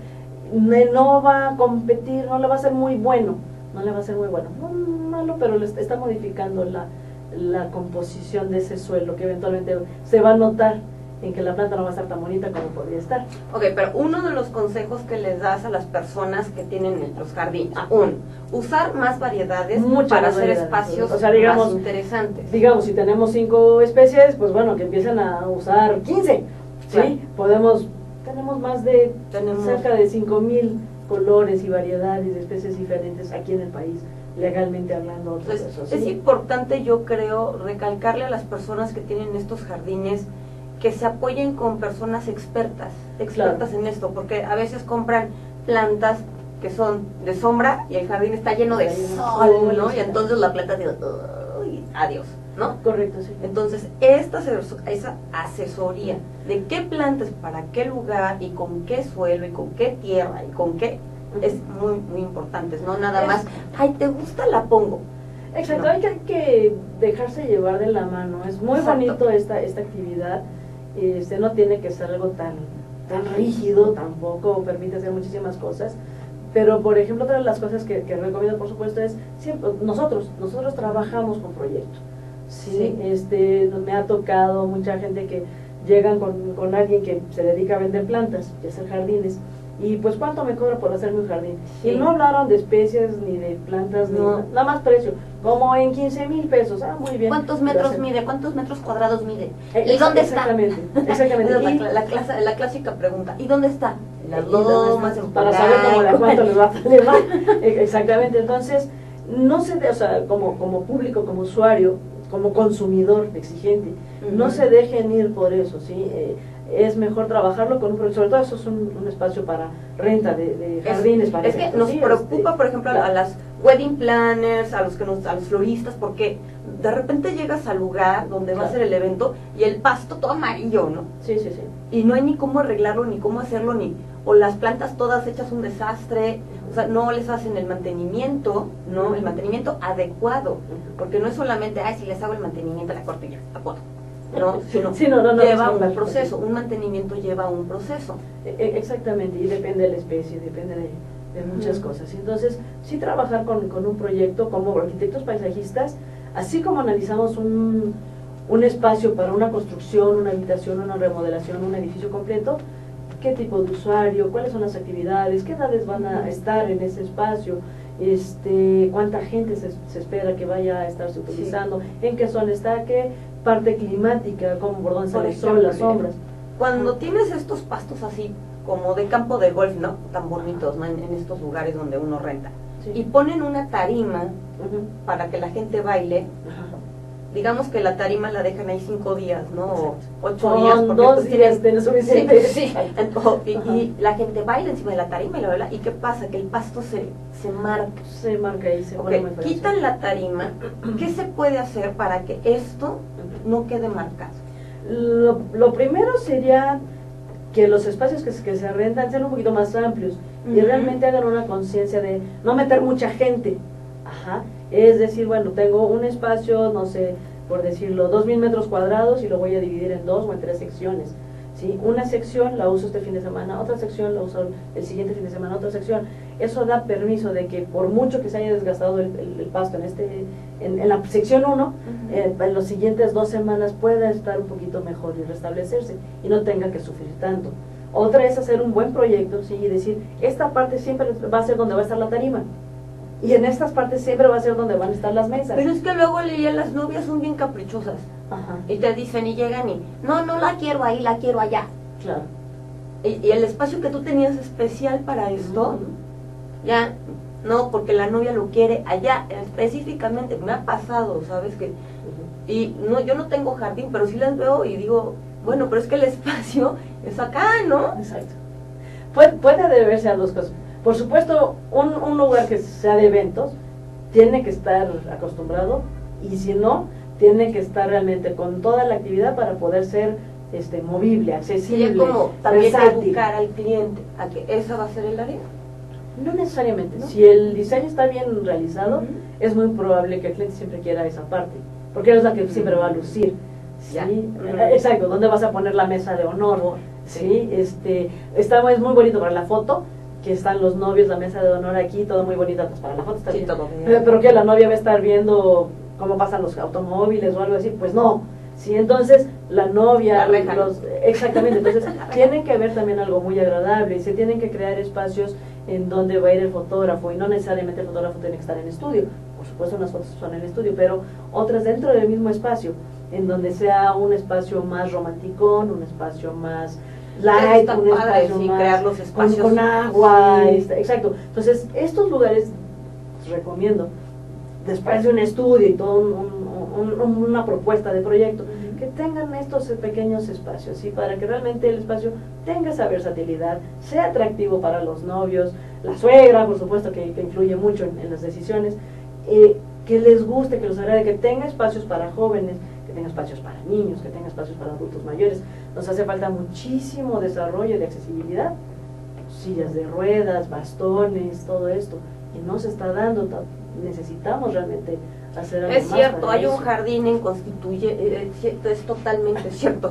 [SPEAKER 2] No va a competir, no le va a ser muy bueno, no le va a ser muy bueno, no malo, pero le está modificando la, la composición de ese suelo, que eventualmente se va a notar en que la planta no va a estar tan bonita como podría estar.
[SPEAKER 1] Ok, pero uno de los consejos que les das a las personas que tienen los jardines, uno, usar más variedades
[SPEAKER 2] Muchas
[SPEAKER 1] para
[SPEAKER 2] más
[SPEAKER 1] hacer
[SPEAKER 2] variedades.
[SPEAKER 1] espacios
[SPEAKER 2] O sea, digamos,
[SPEAKER 1] más interesantes.
[SPEAKER 2] Digamos, si tenemos cinco especies, pues bueno, que empiecen a usar quince, ¿sí?
[SPEAKER 1] Claro.
[SPEAKER 2] Podemos, tenemos más de
[SPEAKER 1] Tenemos-
[SPEAKER 2] cerca de cinco mil colores y variedades de especies diferentes aquí en el país, legalmente hablando. Todo
[SPEAKER 1] Entonces,
[SPEAKER 2] eso, ¿sí?
[SPEAKER 1] es importante, yo creo, recalcarle a las personas que tienen estos jardines que se apoyen con personas expertas, expertas
[SPEAKER 2] Claro.
[SPEAKER 1] en esto, porque a veces compran plantas que son de sombra y el jardín está lleno de
[SPEAKER 2] Está lleno de
[SPEAKER 1] sol,
[SPEAKER 2] sol,
[SPEAKER 1] ¿no?
[SPEAKER 2] sí.
[SPEAKER 1] Y entonces la planta dice, "Uy, adiós", ¿no?
[SPEAKER 2] Correcto, sí.
[SPEAKER 1] Entonces, esta aseso- esa asesoría de qué plantas, para qué lugar y con qué suelo y con qué tierra y con qué, es muy, muy importante, no nada
[SPEAKER 2] Es-
[SPEAKER 1] más, ay, ¿te gusta? La pongo.
[SPEAKER 2] Exacto,
[SPEAKER 1] No.
[SPEAKER 2] hay, que, hay que dejarse llevar de la mano. Es muy
[SPEAKER 1] Exacto.
[SPEAKER 2] bonito esta, esta actividad. Este, no tiene que ser algo tan, tan rígido, tampoco permite hacer muchísimas cosas. Pero, por ejemplo, otra de las cosas que, que recomiendo, por supuesto, es siempre, nosotros, nosotros trabajamos con proyectos. Sí,
[SPEAKER 1] Sí.
[SPEAKER 2] Este, me ha tocado mucha gente que llegan con, con alguien que se dedica a vender plantas y hacer jardines. Y pues, ¿cuánto me cobra por hacerme un jardín?
[SPEAKER 1] Sí.
[SPEAKER 2] Y no hablaron de especies ni de plantas,
[SPEAKER 1] No.
[SPEAKER 2] ni nada más precio, como en quince mil pesos. Ah, muy bien.
[SPEAKER 1] ¿Cuántos
[SPEAKER 2] Lo
[SPEAKER 1] metros
[SPEAKER 2] hacen.
[SPEAKER 1] mide? ¿Cuántos metros cuadrados mide?
[SPEAKER 2] Eh,
[SPEAKER 1] ¿Y dónde
[SPEAKER 2] exactamente,
[SPEAKER 1] está?
[SPEAKER 2] exactamente.
[SPEAKER 1] Esa es
[SPEAKER 2] Y-
[SPEAKER 1] la, la, clase- la clásica pregunta. ¿Y dónde está? En las
[SPEAKER 2] ¿Y dónde
[SPEAKER 1] lomas,
[SPEAKER 2] está?
[SPEAKER 1] en
[SPEAKER 2] Para saber cómo de
[SPEAKER 1] Polanco.
[SPEAKER 2] cuánto les va a salir más. E- Exactamente, entonces, no se de, o sea, como, como público, como usuario, como consumidor exigente, no
[SPEAKER 1] Ujú.
[SPEAKER 2] se dejen ir por eso, ¿sí? Eh, es mejor trabajarlo con un proyecto, sobre todo eso es un, un espacio para renta de, de jardines.
[SPEAKER 1] Es,
[SPEAKER 2] para
[SPEAKER 1] es que
[SPEAKER 2] eventos,
[SPEAKER 1] nos
[SPEAKER 2] sí,
[SPEAKER 1] preocupa,
[SPEAKER 2] este,
[SPEAKER 1] por ejemplo, a-
[SPEAKER 2] claro.
[SPEAKER 1] a las wedding planners, a los que nos, a los floristas, porque de repente llegas al lugar donde va a
[SPEAKER 2] Claro.
[SPEAKER 1] ser el evento y el pasto todo amarillo, ¿no?
[SPEAKER 2] Sí, sí, sí.
[SPEAKER 1] Y no hay ni cómo arreglarlo, ni cómo hacerlo, ni o las plantas todas hechas un desastre, o sea, no les hacen el mantenimiento, ¿no? El mantenimiento adecuado, porque no es solamente, ay, si les hago el mantenimiento, la corto y ya, la puedo. No, sino
[SPEAKER 2] Sí, no, no, no,
[SPEAKER 1] lleva
[SPEAKER 2] no, no,
[SPEAKER 1] un
[SPEAKER 2] no.
[SPEAKER 1] proceso, un mantenimiento lleva un proceso.
[SPEAKER 2] E- e- Exactamente, y depende de la especie, depende de, de muchas
[SPEAKER 1] Ujú.
[SPEAKER 2] cosas. Entonces, sí trabajar con, con un proyecto como arquitectos paisajistas, así como analizamos un, un espacio para una construcción, una habitación, una remodelación, un edificio completo, qué tipo de usuario, cuáles son las actividades, qué edades van a
[SPEAKER 1] Ujú.
[SPEAKER 2] estar en ese espacio, este, cuánta gente se, se espera que vaya a estarse utilizando, en qué zona está, qué parte climática, cómo, por dónde
[SPEAKER 1] Por
[SPEAKER 2] sale el sol,
[SPEAKER 1] ejemplo,
[SPEAKER 2] las sombras.
[SPEAKER 1] Cuando tienes estos pastos así, como de campo de golf, ¿no? Tan bonitos, ¿no? En, en estos lugares donde uno renta.
[SPEAKER 2] Sí.
[SPEAKER 1] Y ponen una tarima
[SPEAKER 2] Ujú.
[SPEAKER 1] para que la gente baile.
[SPEAKER 2] Ajá.
[SPEAKER 1] Digamos que la tarima la dejan ahí cinco días, ¿no? O
[SPEAKER 2] Exacto.
[SPEAKER 1] ocho
[SPEAKER 2] Con
[SPEAKER 1] días. porque
[SPEAKER 2] dos
[SPEAKER 1] pues
[SPEAKER 2] días
[SPEAKER 1] tienen-
[SPEAKER 2] tienes suficiente.
[SPEAKER 1] Sí, sí. Ento- y,
[SPEAKER 2] Ajá.
[SPEAKER 1] y la gente baila encima de la tarima y la baila. ¿Y qué pasa? Que el pasto se, se marca.
[SPEAKER 2] Se marca ahí, se
[SPEAKER 1] Ok,
[SPEAKER 2] pone muy feo.
[SPEAKER 1] quitan la tarima. ¿Qué se puede hacer para que esto no quede marcado?
[SPEAKER 2] Lo, lo primero sería que los espacios que, se- que se rentan sean un poquito más amplios y
[SPEAKER 1] Ujú.
[SPEAKER 2] realmente hagan una conciencia de no meter mucha gente. Ajá. Es decir, bueno, tengo un espacio, no sé, por decirlo, dos mil metros cuadrados y lo voy a dividir en dos o en tres secciones. ¿Sí? Una sección la uso este fin de semana, otra sección la uso el siguiente fin de semana, otra sección. Eso da permiso de que por mucho que se haya desgastado el, el- el pasto en este en, en la sección uno,
[SPEAKER 1] Ujú.
[SPEAKER 2] eh, en las siguientes dos semanas pueda estar un poquito mejor y restablecerse y no tenga que sufrir tanto. Otra es hacer un buen proyecto, ¿sí? Y decir, esta parte siempre va a ser donde va a estar la tarima y en estas partes siempre va a ser donde van a estar las mesas.
[SPEAKER 1] Pero es que luego leía las novias son bien caprichosas.
[SPEAKER 2] Ajá,
[SPEAKER 1] Y te dicen y llegan y, no, no la quiero ahí, la quiero allá.
[SPEAKER 2] claro.
[SPEAKER 1] Y, y el espacio que tú tenías especial para esto,
[SPEAKER 2] Ujú.
[SPEAKER 1] ya, no, porque la novia lo quiere allá, específicamente. Me ha pasado, ¿sabes? que
[SPEAKER 2] Ujú.
[SPEAKER 1] Y no, yo no tengo jardín, pero sí las veo y digo, bueno, pero es que el espacio es acá, ¿no?
[SPEAKER 2] Exacto. Puede, puede deberse a dos cosas. por supuesto, un, un lugar que sea de eventos tiene que estar acostumbrado, y si no, tiene que estar realmente con toda la actividad para poder ser este movible, accesible,
[SPEAKER 1] sería como también
[SPEAKER 2] versátil.
[SPEAKER 1] educar al cliente a que esa va a ser el área.
[SPEAKER 2] No necesariamente,
[SPEAKER 1] ¿No?
[SPEAKER 2] si el diseño está bien realizado,
[SPEAKER 1] Uh-huh.
[SPEAKER 2] es muy probable que el cliente siempre quiera esa parte, porque es la que siempre va a lucir.
[SPEAKER 1] Ya.
[SPEAKER 2] ¿Sí?
[SPEAKER 1] Uh-huh.
[SPEAKER 2] Exacto, ¿dónde vas a poner la mesa de honor?
[SPEAKER 1] Sí.
[SPEAKER 2] ¿Sí? Este, está, es muy bonito para la foto, que están los novios, la mesa de honor aquí, todo muy bonito, pues para la foto está
[SPEAKER 1] Sí,
[SPEAKER 2] bien.
[SPEAKER 1] todo bien.
[SPEAKER 2] Pero, pero que la novia va a estar viendo cómo pasan los automóviles o algo así, pues no. Sí, entonces la novia,
[SPEAKER 1] La reja,
[SPEAKER 2] los, exactamente, entonces tienen que haber también algo muy agradable, y se tienen que crear espacios en donde va a ir el fotógrafo, y no necesariamente el fotógrafo tiene que estar en estudio, por supuesto unas fotos son en el estudio, pero otras dentro del mismo espacio, en donde sea un espacio más romanticón, un espacio más light,
[SPEAKER 1] Está
[SPEAKER 2] un
[SPEAKER 1] padre,
[SPEAKER 2] espacio
[SPEAKER 1] sí,
[SPEAKER 2] más
[SPEAKER 1] crear los espacios.
[SPEAKER 2] con, con agua,
[SPEAKER 1] Sí.
[SPEAKER 2] este, exacto. Entonces, estos lugares, recomiendo, después de un estudio y toda un, un, un, una propuesta de proyecto,
[SPEAKER 1] Uh-huh.
[SPEAKER 2] que tengan estos pequeños espacios, ¿sí? Para que realmente el espacio tenga esa versatilidad, sea atractivo para los novios, la suegra, por supuesto, que, que influye mucho en, en las decisiones, eh, que les guste, que les agrade, que tenga espacios para jóvenes, que tenga espacios para niños, que tenga espacios para adultos mayores. Nos hace falta muchísimo desarrollo de accesibilidad, sillas de ruedas, bastones, todo esto, y no se está dando. Necesitamos realmente hacer algo
[SPEAKER 1] Es
[SPEAKER 2] más
[SPEAKER 1] cierto,
[SPEAKER 2] para
[SPEAKER 1] hay
[SPEAKER 2] eso.
[SPEAKER 1] un jardín en Constituye, eh, es cierto, es totalmente cierto.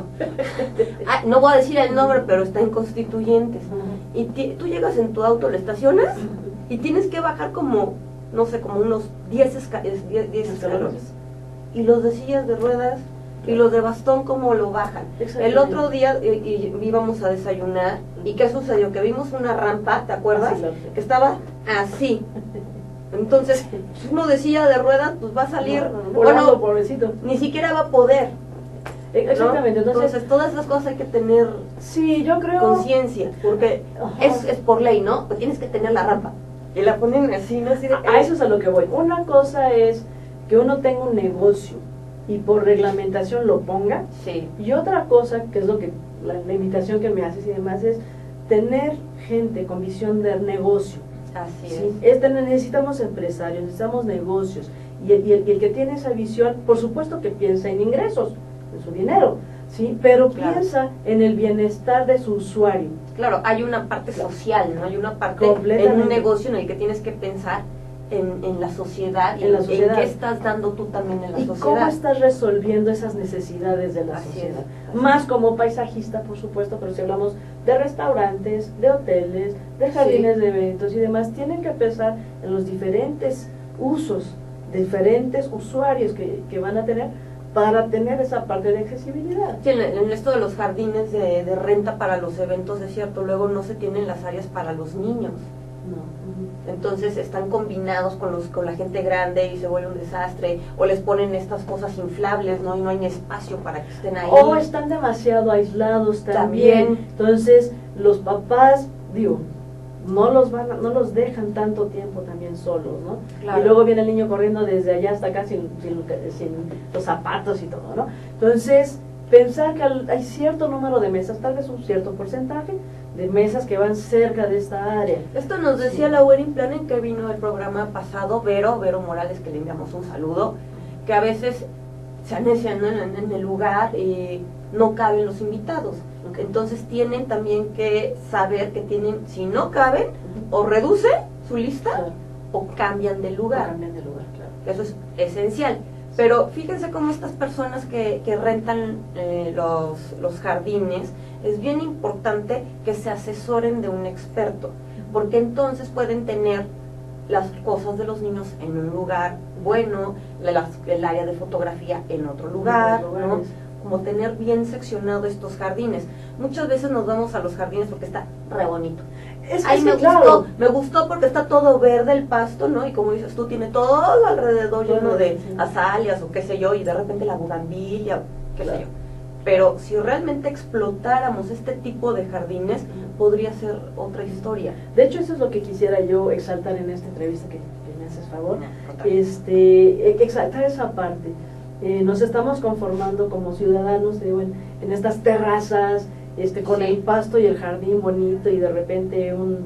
[SPEAKER 1] Ah, no voy a decir el nombre, pero está en Constituyentes.
[SPEAKER 2] Ujú.
[SPEAKER 1] Y ti- tú llegas en tu auto, lo estacionas y tienes que bajar como, no sé, como unos diez, esca es- diez, diez escalones. Y los de sillas de ruedas y los de bastón, ¿cómo lo bajan? El otro día y, y íbamos a desayunar, ¿y qué sucedió? Que vimos una rampa, ¿te acuerdas?
[SPEAKER 2] Ah, sí, claro.
[SPEAKER 1] Que estaba así. Entonces, uno de silla de ruedas, pues va a salir,
[SPEAKER 2] No, no, no, volando,
[SPEAKER 1] bueno,
[SPEAKER 2] pobrecito.
[SPEAKER 1] ni siquiera va a poder. ¿no?
[SPEAKER 2] Exactamente, entonces,
[SPEAKER 1] Entonces, todas esas cosas hay que tener
[SPEAKER 2] sí, yo creo
[SPEAKER 1] conciencia, porque
[SPEAKER 2] Ajá.
[SPEAKER 1] es, es por ley, ¿no? Pues tienes que tener la rampa. Y la ponen así, ¿no? Así de,
[SPEAKER 2] a, a eso es a lo que voy. Una cosa es que uno tenga un negocio y por reglamentación lo ponga,
[SPEAKER 1] Sí.
[SPEAKER 2] y otra cosa, que es lo que la, la invitación que me haces y demás, es tener gente con visión de negocio.
[SPEAKER 1] Así
[SPEAKER 2] Sí,
[SPEAKER 1] es.
[SPEAKER 2] es tener- necesitamos empresarios, necesitamos negocios, y el, y, el, y el que tiene esa visión, por supuesto que piensa en ingresos, en su dinero, ¿sí? Pero
[SPEAKER 1] Claro.
[SPEAKER 2] piensa en el bienestar de su usuario.
[SPEAKER 1] Claro, hay una parte social, ¿no? Hay una parte
[SPEAKER 2] Completamente.
[SPEAKER 1] en un negocio en el que tienes que pensar en, en la sociedad y
[SPEAKER 2] En
[SPEAKER 1] en,
[SPEAKER 2] la sociedad.
[SPEAKER 1] en qué estás dando tú también en la
[SPEAKER 2] ¿Y
[SPEAKER 1] sociedad.
[SPEAKER 2] cómo estás resolviendo esas necesidades de la
[SPEAKER 1] Así
[SPEAKER 2] sociedad?
[SPEAKER 1] es, así
[SPEAKER 2] Más
[SPEAKER 1] es.
[SPEAKER 2] como paisajista, por supuesto, pero si hablamos de restaurantes, de hoteles, de jardines
[SPEAKER 1] Sí.
[SPEAKER 2] de eventos y demás, tienen que pensar en los diferentes usos, diferentes usuarios que, que van a tener para tener esa parte de accesibilidad.
[SPEAKER 1] Sí, en, en esto de los jardines de, de renta para los eventos, es cierto, luego no se tienen las áreas para los niños.
[SPEAKER 2] No. Ujú.
[SPEAKER 1] Entonces están combinados con los con la gente grande y se vuelve un desastre, o les ponen estas cosas inflables, ¿no? Y no hay ni espacio para que estén ahí.
[SPEAKER 2] O están demasiado aislados también.
[SPEAKER 1] También.
[SPEAKER 2] Entonces, los papás, digo, no los van a- no los dejan tanto tiempo también solos, ¿no?
[SPEAKER 1] Claro.
[SPEAKER 2] Y luego viene el niño corriendo desde allá hasta acá sin, sin, sin los zapatos y todo, ¿no? Entonces, pensar que al- hay cierto número de mesas, tal vez un cierto porcentaje de mesas que van cerca de esta área.
[SPEAKER 1] Esto nos decía
[SPEAKER 2] Sí.
[SPEAKER 1] la Wedding Planning, que vino el programa pasado, Vero, Vero Morales, que le enviamos un saludo, que a veces se anecian, ¿no? en, en el lugar y no caben los invitados.
[SPEAKER 2] Ok.
[SPEAKER 1] Entonces tienen también que saber que tienen, si no caben, o reducen su lista
[SPEAKER 2] Claro.
[SPEAKER 1] o cambian de lugar.
[SPEAKER 2] Cambian de lugar, claro.
[SPEAKER 1] Eso es esencial. Pero fíjense cómo estas personas que, que rentan eh, los, los jardines, es bien importante que se asesoren de un experto, porque entonces pueden tener las cosas de los niños en un lugar bueno, la- las- el área de fotografía en otro lugar,
[SPEAKER 2] En otros
[SPEAKER 1] ¿no?
[SPEAKER 2] lugares.
[SPEAKER 1] Como tener bien seccionado estos jardines. Muchas veces nos vamos a los jardines porque está re bonito.
[SPEAKER 2] Es,
[SPEAKER 1] Ay,
[SPEAKER 2] es
[SPEAKER 1] me
[SPEAKER 2] que,
[SPEAKER 1] gustó,
[SPEAKER 2] claro,
[SPEAKER 1] me gustó porque está todo verde el pasto, ¿no? Y como dices tú, tiene todo alrededor
[SPEAKER 2] Todo
[SPEAKER 1] lleno de
[SPEAKER 2] sí.
[SPEAKER 1] azaleas o qué sé yo, y de repente la bugambilia, qué
[SPEAKER 2] Claro.
[SPEAKER 1] sé yo. Pero si realmente explotáramos este tipo de jardines, podría ser otra historia.
[SPEAKER 2] de hecho eso es lo que quisiera yo exaltar en esta entrevista que, que me haces favor.
[SPEAKER 1] Total.
[SPEAKER 2] Este, e- exaltar esa parte. Eh, nos estamos conformando como ciudadanos, digo, en, en estas terrazas, este, con
[SPEAKER 1] Sí.
[SPEAKER 2] el pasto y el jardín bonito, y de repente un,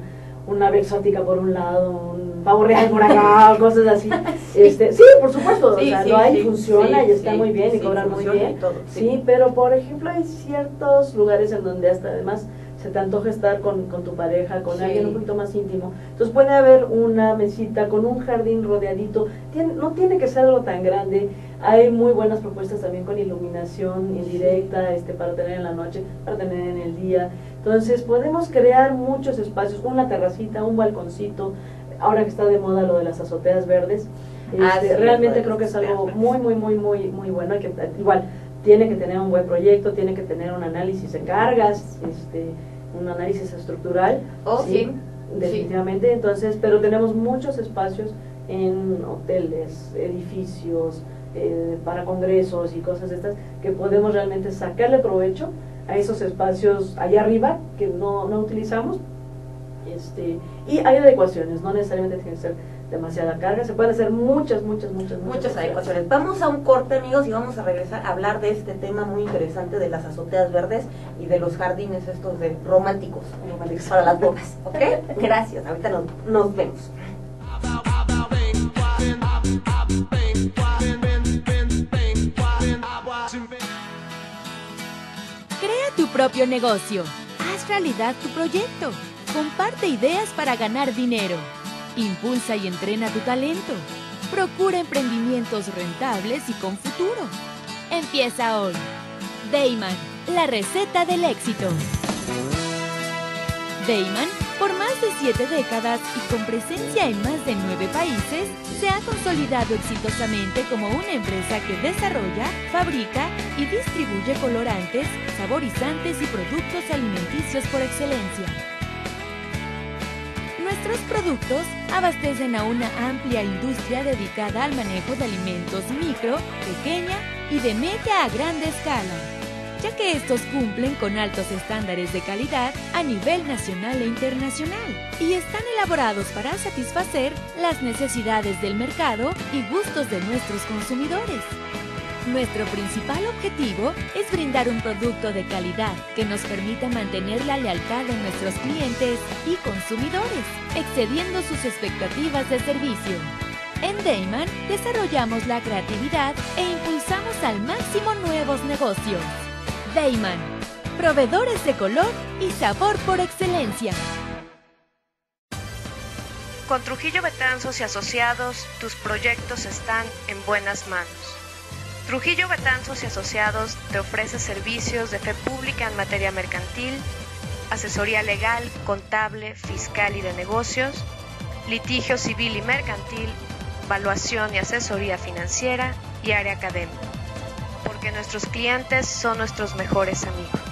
[SPEAKER 2] una ave exótica por un lado, un pavo real por acá, cosas así. Sí, este, sí por supuesto,
[SPEAKER 1] sí,
[SPEAKER 2] o sea,
[SPEAKER 1] sí,
[SPEAKER 2] lo hay,
[SPEAKER 1] sí,
[SPEAKER 2] funciona
[SPEAKER 1] sí,
[SPEAKER 2] y está
[SPEAKER 1] sí,
[SPEAKER 2] muy bien
[SPEAKER 1] sí,
[SPEAKER 2] y cobran muy bien.
[SPEAKER 1] Y todo, sí.
[SPEAKER 2] sí, pero por ejemplo hay ciertos lugares en donde hasta además se te antoja estar con, con tu pareja, con
[SPEAKER 1] sí.
[SPEAKER 2] alguien un poquito más íntimo. Entonces puede haber una mesita con un jardín rodeadito, tiene, no tiene que ser algo tan grande. Hay muy buenas propuestas también con iluminación indirecta, este, para tener en la noche, para tener en el día. Entonces podemos crear muchos espacios, una terracita, un balconcito, ahora que está de moda lo de las azoteas verdes. Este,
[SPEAKER 1] ah, sí,
[SPEAKER 2] realmente creo que es algo muy, muy, muy, muy, muy bueno. Hay que, igual, tiene que tener un buen proyecto, tiene que tener un análisis de cargas, este, un análisis estructural.
[SPEAKER 1] Oh,
[SPEAKER 2] sí,
[SPEAKER 1] sí.
[SPEAKER 2] definitivamente. Sí. Entonces, pero tenemos muchos espacios en hoteles, edificios, eh, para congresos y cosas de estas, que podemos realmente sacarle provecho a esos espacios allá arriba que no, no utilizamos. Este, y hay adecuaciones, no necesariamente tiene que ser demasiada carga, se pueden hacer muchas, muchas, muchas, muchas,
[SPEAKER 1] muchas adecuaciones. Vamos a un corte, amigos, y vamos a regresar a hablar de este tema muy interesante de las azoteas verdes y de los jardines estos de románticos, románticos para las bocas, ¿ok? Gracias, ahorita nos, nos vemos.
[SPEAKER 3] Crea tu propio negocio. Haz realidad tu proyecto. Comparte ideas para ganar dinero. Impulsa y entrena tu talento. Procura emprendimientos rentables y con futuro. Empieza hoy. Dayman, la receta del éxito. Dayman, por más de siete décadas y con presencia en más de nueve países, se ha consolidado exitosamente como una empresa que desarrolla, fabrica y distribuye colorantes, saborizantes y productos alimenticios por excelencia. Nuestros productos abastecen a una amplia industria dedicada al manejo de alimentos micro, pequeña y de media a grande escala, ya que estos cumplen con altos estándares de calidad a nivel nacional e internacional y están elaborados para satisfacer las necesidades del mercado y gustos de nuestros consumidores. Nuestro principal objetivo es brindar un producto de calidad que nos permita mantener la lealtad de nuestros clientes y consumidores, excediendo sus expectativas de servicio. En Dayman desarrollamos la creatividad e impulsamos al máximo nuevos negocios. Dayman, proveedores de color y sabor por excelencia.
[SPEAKER 4] Con Trujillo Betanzos y Asociados, tus proyectos están en buenas manos. Trujillo Betanzos y Asociados te ofrece servicios de fe pública en materia mercantil, asesoría legal, contable, fiscal y de negocios, litigio civil y mercantil, evaluación y asesoría financiera y área académica, porque nuestros clientes son nuestros mejores amigos.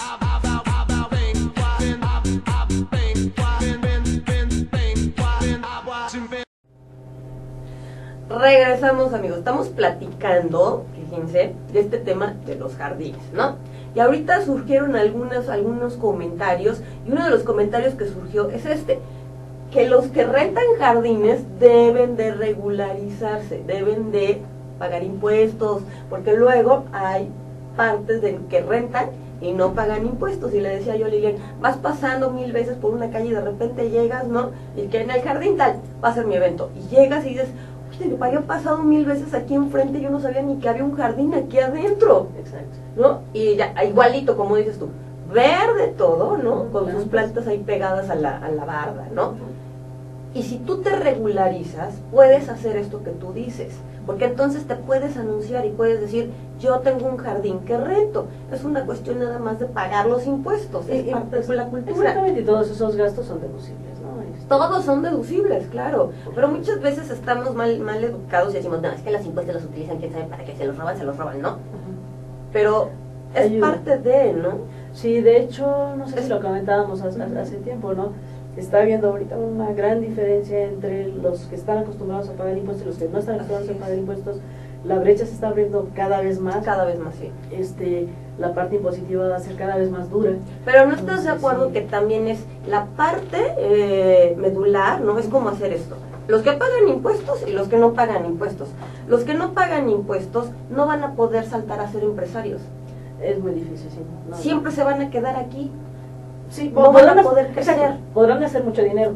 [SPEAKER 1] Regresamos, amigos, estamos platicando, fíjense, de este tema de los jardines, ¿no? Y ahorita surgieron algunos, algunos comentarios, y uno de los comentarios que surgió es este, que los que rentan jardines deben de regularizarse, deben de pagar impuestos, porque luego hay partes de que rentan y no pagan impuestos. Y le decía yo a Lilian, vas pasando mil veces por una calle y de repente llegas, ¿no? Y que en el jardín tal, va a ser mi evento. Y llegas y dices, oye, me había pasado mil veces aquí enfrente, yo no sabía ni que había un jardín aquí adentro.
[SPEAKER 2] Exacto.
[SPEAKER 1] ¿No? Y ya, igualito, como dices tú, verde todo, ¿no? Con sus plantas ahí pegadas a la, a la barda, ¿no? Y si tú te regularizas, puedes hacer esto que tú dices, porque entonces te puedes anunciar y puedes decir, yo tengo un jardín que rento. Es una cuestión nada más de pagar los impuestos, es
[SPEAKER 2] y,
[SPEAKER 1] parte de la cultura.
[SPEAKER 2] Exactamente, y todos esos gastos son deducibles, ¿no? Este...
[SPEAKER 1] Todos son deducibles, claro, pero muchas veces estamos mal, mal educados y decimos, no, es que los impuestos los utilizan, quién sabe para qué, se los roban, se los roban, ¿no? Uh-huh. Pero es Ayuda. parte de, ¿no?
[SPEAKER 2] Sí, de hecho, no sé es... si lo comentábamos hace, uh-huh. hace tiempo, ¿no? Está habiendo ahorita una gran diferencia entre los que están acostumbrados a pagar impuestos y los que no están acostumbrados a pagar impuestos. La brecha se está abriendo cada vez más.
[SPEAKER 1] Cada vez más, sí.
[SPEAKER 2] Este, la parte impositiva va a ser cada vez más dura.
[SPEAKER 1] Pero no estás de acuerdo sí. que también es la parte eh, medular, ¿no? Es como hacer esto. Los que pagan impuestos y los que no pagan impuestos. Los que no pagan impuestos no van a poder saltar a ser empresarios.
[SPEAKER 2] Es muy difícil, sí. No,
[SPEAKER 1] Siempre
[SPEAKER 2] no.
[SPEAKER 1] se van a quedar aquí.
[SPEAKER 2] Sí,
[SPEAKER 1] no
[SPEAKER 2] podrán
[SPEAKER 1] van a poder crecer.
[SPEAKER 2] Exacto, podrán hacer mucho dinero.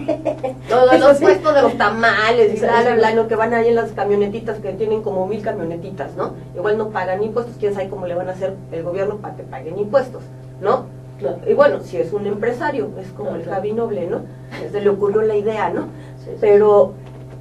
[SPEAKER 1] Todos los
[SPEAKER 2] Sí.
[SPEAKER 1] puestos de los tamales y
[SPEAKER 2] Exacto.
[SPEAKER 1] bla, bla, bla, ¿no? Que van ahí en las camionetitas, que tienen como mil camionetitas, ¿no? Igual no pagan impuestos, quién sabe cómo le van a hacer el gobierno para que paguen impuestos, ¿no?
[SPEAKER 2] Claro.
[SPEAKER 1] Y bueno, si es un empresario, es como
[SPEAKER 2] Claro,
[SPEAKER 1] el
[SPEAKER 2] claro.
[SPEAKER 1] Javi Noble, ¿no? Se le ocurrió la idea, ¿no?
[SPEAKER 2] Sí, sí.
[SPEAKER 1] Pero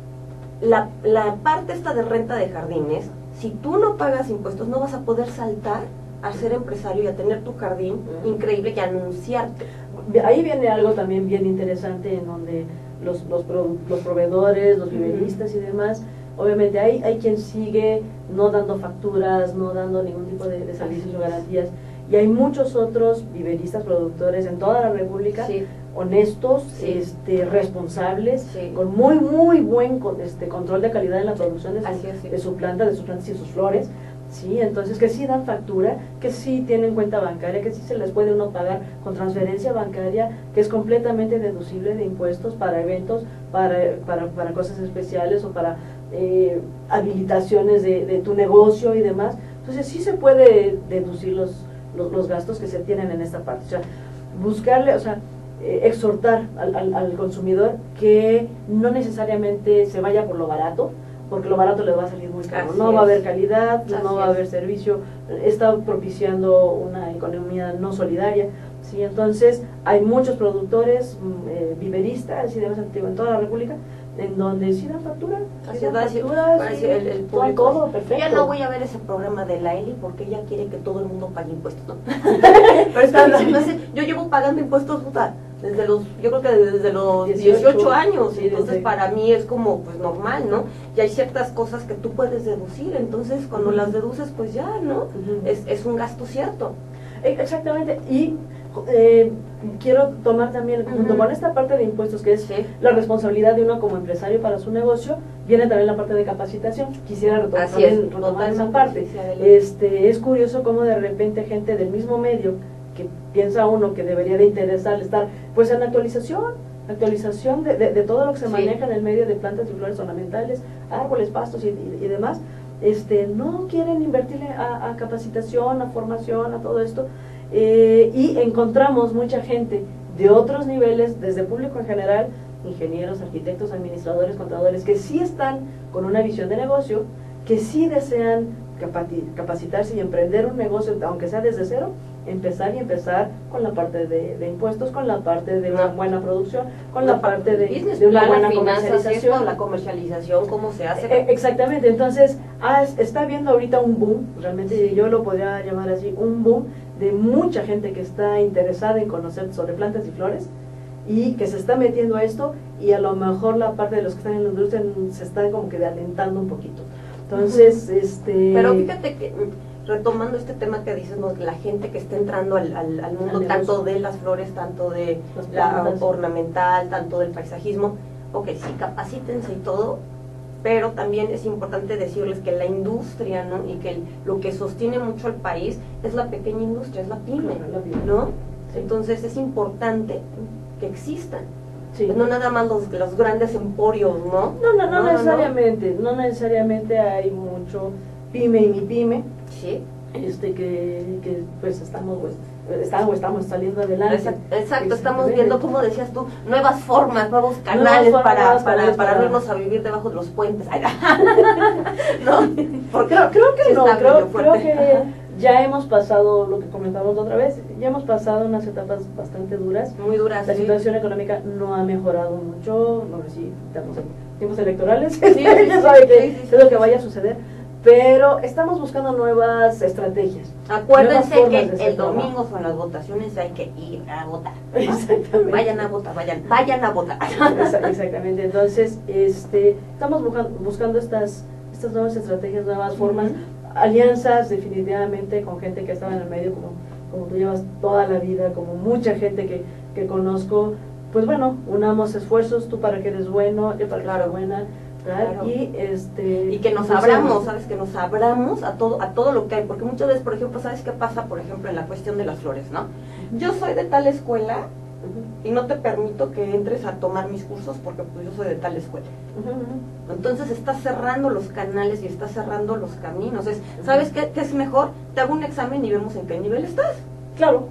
[SPEAKER 1] la, la parte esta de renta de jardines, si tú no pagas impuestos, no vas a poder saltar a ser empresario y a tener tu jardín
[SPEAKER 2] Uh-huh.
[SPEAKER 1] increíble y anunciarte.
[SPEAKER 2] Ahí viene algo también bien interesante en donde los, los, pro- los proveedores, los viveristas y demás, obviamente hay, hay quien sigue no dando facturas, no dando ningún tipo de, de servicios o garantías, y hay muchos otros viveristas, productores en toda la República,
[SPEAKER 1] Sí.
[SPEAKER 2] honestos,
[SPEAKER 1] Sí.
[SPEAKER 2] este, responsables,
[SPEAKER 1] Sí.
[SPEAKER 2] con muy, muy buen con- este, control de calidad en la producción de su,
[SPEAKER 1] Así es, sí.
[SPEAKER 2] de su planta, de sus plantas y sus flores. Sí, entonces que sí dan factura, que sí tienen cuenta bancaria, que sí se les puede uno pagar con transferencia bancaria, que es completamente deducible de impuestos para eventos, para, para, para cosas especiales o para eh, habilitaciones de, de tu negocio y demás. Entonces sí se puede deducir los, los, los gastos que se tienen en esta parte. O sea, buscarle, o sea, eh, exhortar al, al, al consumidor que no necesariamente se vaya por lo barato, porque lo barato le va a salir muy caro.
[SPEAKER 1] Así
[SPEAKER 2] No va a
[SPEAKER 1] es.
[SPEAKER 2] haber calidad,
[SPEAKER 1] Así
[SPEAKER 2] no va a
[SPEAKER 1] es.
[SPEAKER 2] haber servicio, está propiciando una economía no solidaria. Sí, entonces hay muchos productores mm, eh, viveristas y demás en toda la República en donde sí dan factura, sí
[SPEAKER 1] Así
[SPEAKER 2] dan
[SPEAKER 1] va a decir-
[SPEAKER 2] facturas,
[SPEAKER 1] va a
[SPEAKER 2] sí,
[SPEAKER 1] decir el, el
[SPEAKER 2] todo,
[SPEAKER 1] público,
[SPEAKER 2] todo
[SPEAKER 1] así,
[SPEAKER 2] perfecto.
[SPEAKER 1] ya no voy a ver ese programa de la Eli porque ella quiere que todo el mundo pague impuestos, ¿no? Pero es que a mí se me hace- yo llevo pagando impuestos, puta, desde los, yo creo que desde los
[SPEAKER 2] dieciocho,
[SPEAKER 1] dieciocho años,
[SPEAKER 2] sí,
[SPEAKER 1] entonces
[SPEAKER 2] desde-
[SPEAKER 1] para mí es como pues normal, ¿no? Y hay ciertas cosas que tú puedes deducir, entonces cuando
[SPEAKER 2] Ujú.
[SPEAKER 1] las deduces pues ya, ¿no?
[SPEAKER 2] Ujú.
[SPEAKER 1] Es, es un gasto cierto.
[SPEAKER 2] E- Exactamente, y eh, quiero tomar también, junto
[SPEAKER 1] Ujú.
[SPEAKER 2] con esta parte de impuestos, que es
[SPEAKER 1] Sí.
[SPEAKER 2] la responsabilidad de uno como empresario para su negocio, viene también la parte de capacitación. Quisiera retomar,
[SPEAKER 1] Así es,
[SPEAKER 2] también retomar esa
[SPEAKER 1] totalmente,
[SPEAKER 2] parte.
[SPEAKER 1] sí, sí, adelante.
[SPEAKER 2] Este, es curioso cómo de repente gente del mismo medio, que piensa uno que debería de interesarle estar pues en actualización, actualización de, de, de todo lo que se
[SPEAKER 1] Sí.
[SPEAKER 2] maneja en el medio de plantas y flores ornamentales, árboles, pastos y, y- y demás, este, no quieren invertirle a, a capacitación, a formación, a todo esto, eh, y encontramos mucha gente de otros niveles, desde público en general, ingenieros, arquitectos, administradores, contadores, que sí están con una visión de negocio, que sí desean capati- capacitarse y emprender un negocio, aunque sea desde cero, empezar y empezar con la parte de, de impuestos, con la parte de una buena producción, con la parte de,
[SPEAKER 1] business
[SPEAKER 2] de una
[SPEAKER 1] plan,
[SPEAKER 2] buena
[SPEAKER 1] las finanzas,
[SPEAKER 2] comercialización.
[SPEAKER 1] esto, la comercialización, cómo se hace.
[SPEAKER 2] Eh, Exactamente, entonces ah, es- está habiendo ahorita un boom, realmente yo lo podría llamar así, un boom de mucha gente que está interesada en conocer sobre plantas y flores y que se está metiendo a esto, y a lo mejor la parte de los que están en la industria se están como que alentando un poquito. Entonces, este...
[SPEAKER 1] Pero fíjate que, mm, retomando este tema que dices, ¿no? La gente que está entrando al, al, al mundo,
[SPEAKER 2] Al
[SPEAKER 1] tanto
[SPEAKER 2] negocio.
[SPEAKER 1] de las flores, tanto de
[SPEAKER 2] Las
[SPEAKER 1] la
[SPEAKER 2] plantas.
[SPEAKER 1] ornamental, tanto del paisajismo, ok, sí, capacítense y todo, pero también es importante decirles que la industria, ¿no? Y que el- lo que sostiene mucho al país es la pequeña industria, es la pyme,
[SPEAKER 2] Claro, la pyme.
[SPEAKER 1] ¿no?
[SPEAKER 2] Sí.
[SPEAKER 1] Entonces es importante que existan,
[SPEAKER 2] Sí.
[SPEAKER 1] no nada más los, los grandes emporios, ¿no?
[SPEAKER 2] No, no, no, necesariamente, no necesariamente hay mucho pyme y mi pyme,
[SPEAKER 1] Sí.
[SPEAKER 2] este que, que pues estamos pues, estamos, estamos saliendo adelante.
[SPEAKER 1] Exacto, exacto, estamos
[SPEAKER 2] Exactamente.
[SPEAKER 1] viendo, como decías tú, nuevas formas, nuevos canales
[SPEAKER 2] formas,
[SPEAKER 1] para,
[SPEAKER 2] nuevos
[SPEAKER 1] para,
[SPEAKER 2] canales
[SPEAKER 1] para
[SPEAKER 2] para-
[SPEAKER 1] irnos a vivir debajo de los puentes. Ay, no, porque
[SPEAKER 2] Creo, creo que
[SPEAKER 1] sí
[SPEAKER 2] no,
[SPEAKER 1] está
[SPEAKER 2] creo,
[SPEAKER 1] medio
[SPEAKER 2] creo
[SPEAKER 1] fuerte.
[SPEAKER 2] que ya hemos pasado lo que comentamos otra vez, ya hemos pasado unas etapas bastante duras.
[SPEAKER 1] Muy duras.
[SPEAKER 2] La
[SPEAKER 1] sí.
[SPEAKER 2] situación económica no ha mejorado mucho, no sé si estamos en tiempos electorales,
[SPEAKER 1] sí, sí,
[SPEAKER 2] ya sabe que
[SPEAKER 1] sí, sí,
[SPEAKER 2] es lo que vaya a suceder, pero estamos buscando nuevas estrategias.
[SPEAKER 1] Acuérdense
[SPEAKER 2] nuevas formas
[SPEAKER 1] que
[SPEAKER 2] de hacer
[SPEAKER 1] el
[SPEAKER 2] trabajo.
[SPEAKER 1] domingo son las votaciones, hay que ir a votar. ¿no?
[SPEAKER 2] Exactamente.
[SPEAKER 1] Vayan a votar, vayan, vayan a votar.
[SPEAKER 2] Exa- Exactamente, entonces este, estamos buscando, buscando estas, estas nuevas estrategias, nuevas formas,
[SPEAKER 1] Ujú.
[SPEAKER 2] alianzas definitivamente con gente que estaba en el medio, como, como tú llevas toda la vida, como mucha gente que, que conozco. Pues bueno, unamos esfuerzos, tú para que eres bueno, yo para que
[SPEAKER 1] Claro.
[SPEAKER 2] soy buena, ¿verdad?
[SPEAKER 1] Claro.
[SPEAKER 2] Y, este,
[SPEAKER 1] Y que nos
[SPEAKER 2] pues,
[SPEAKER 1] abramos, ¿sabes? Que nos abramos a todo, a todo lo que hay, porque muchas veces, por ejemplo, ¿sabes qué pasa, por ejemplo, en la cuestión de las flores, ¿no? Yo soy de tal escuela
[SPEAKER 2] Ujú,
[SPEAKER 1] y no te permito que entres a tomar mis cursos porque pues yo soy de tal escuela.
[SPEAKER 2] ujú, ujú.
[SPEAKER 1] Entonces estás cerrando los canales y estás cerrando los caminos. Es, ¿sabes qué, qué es mejor? Te hago un examen y vemos en qué nivel estás.
[SPEAKER 2] Claro,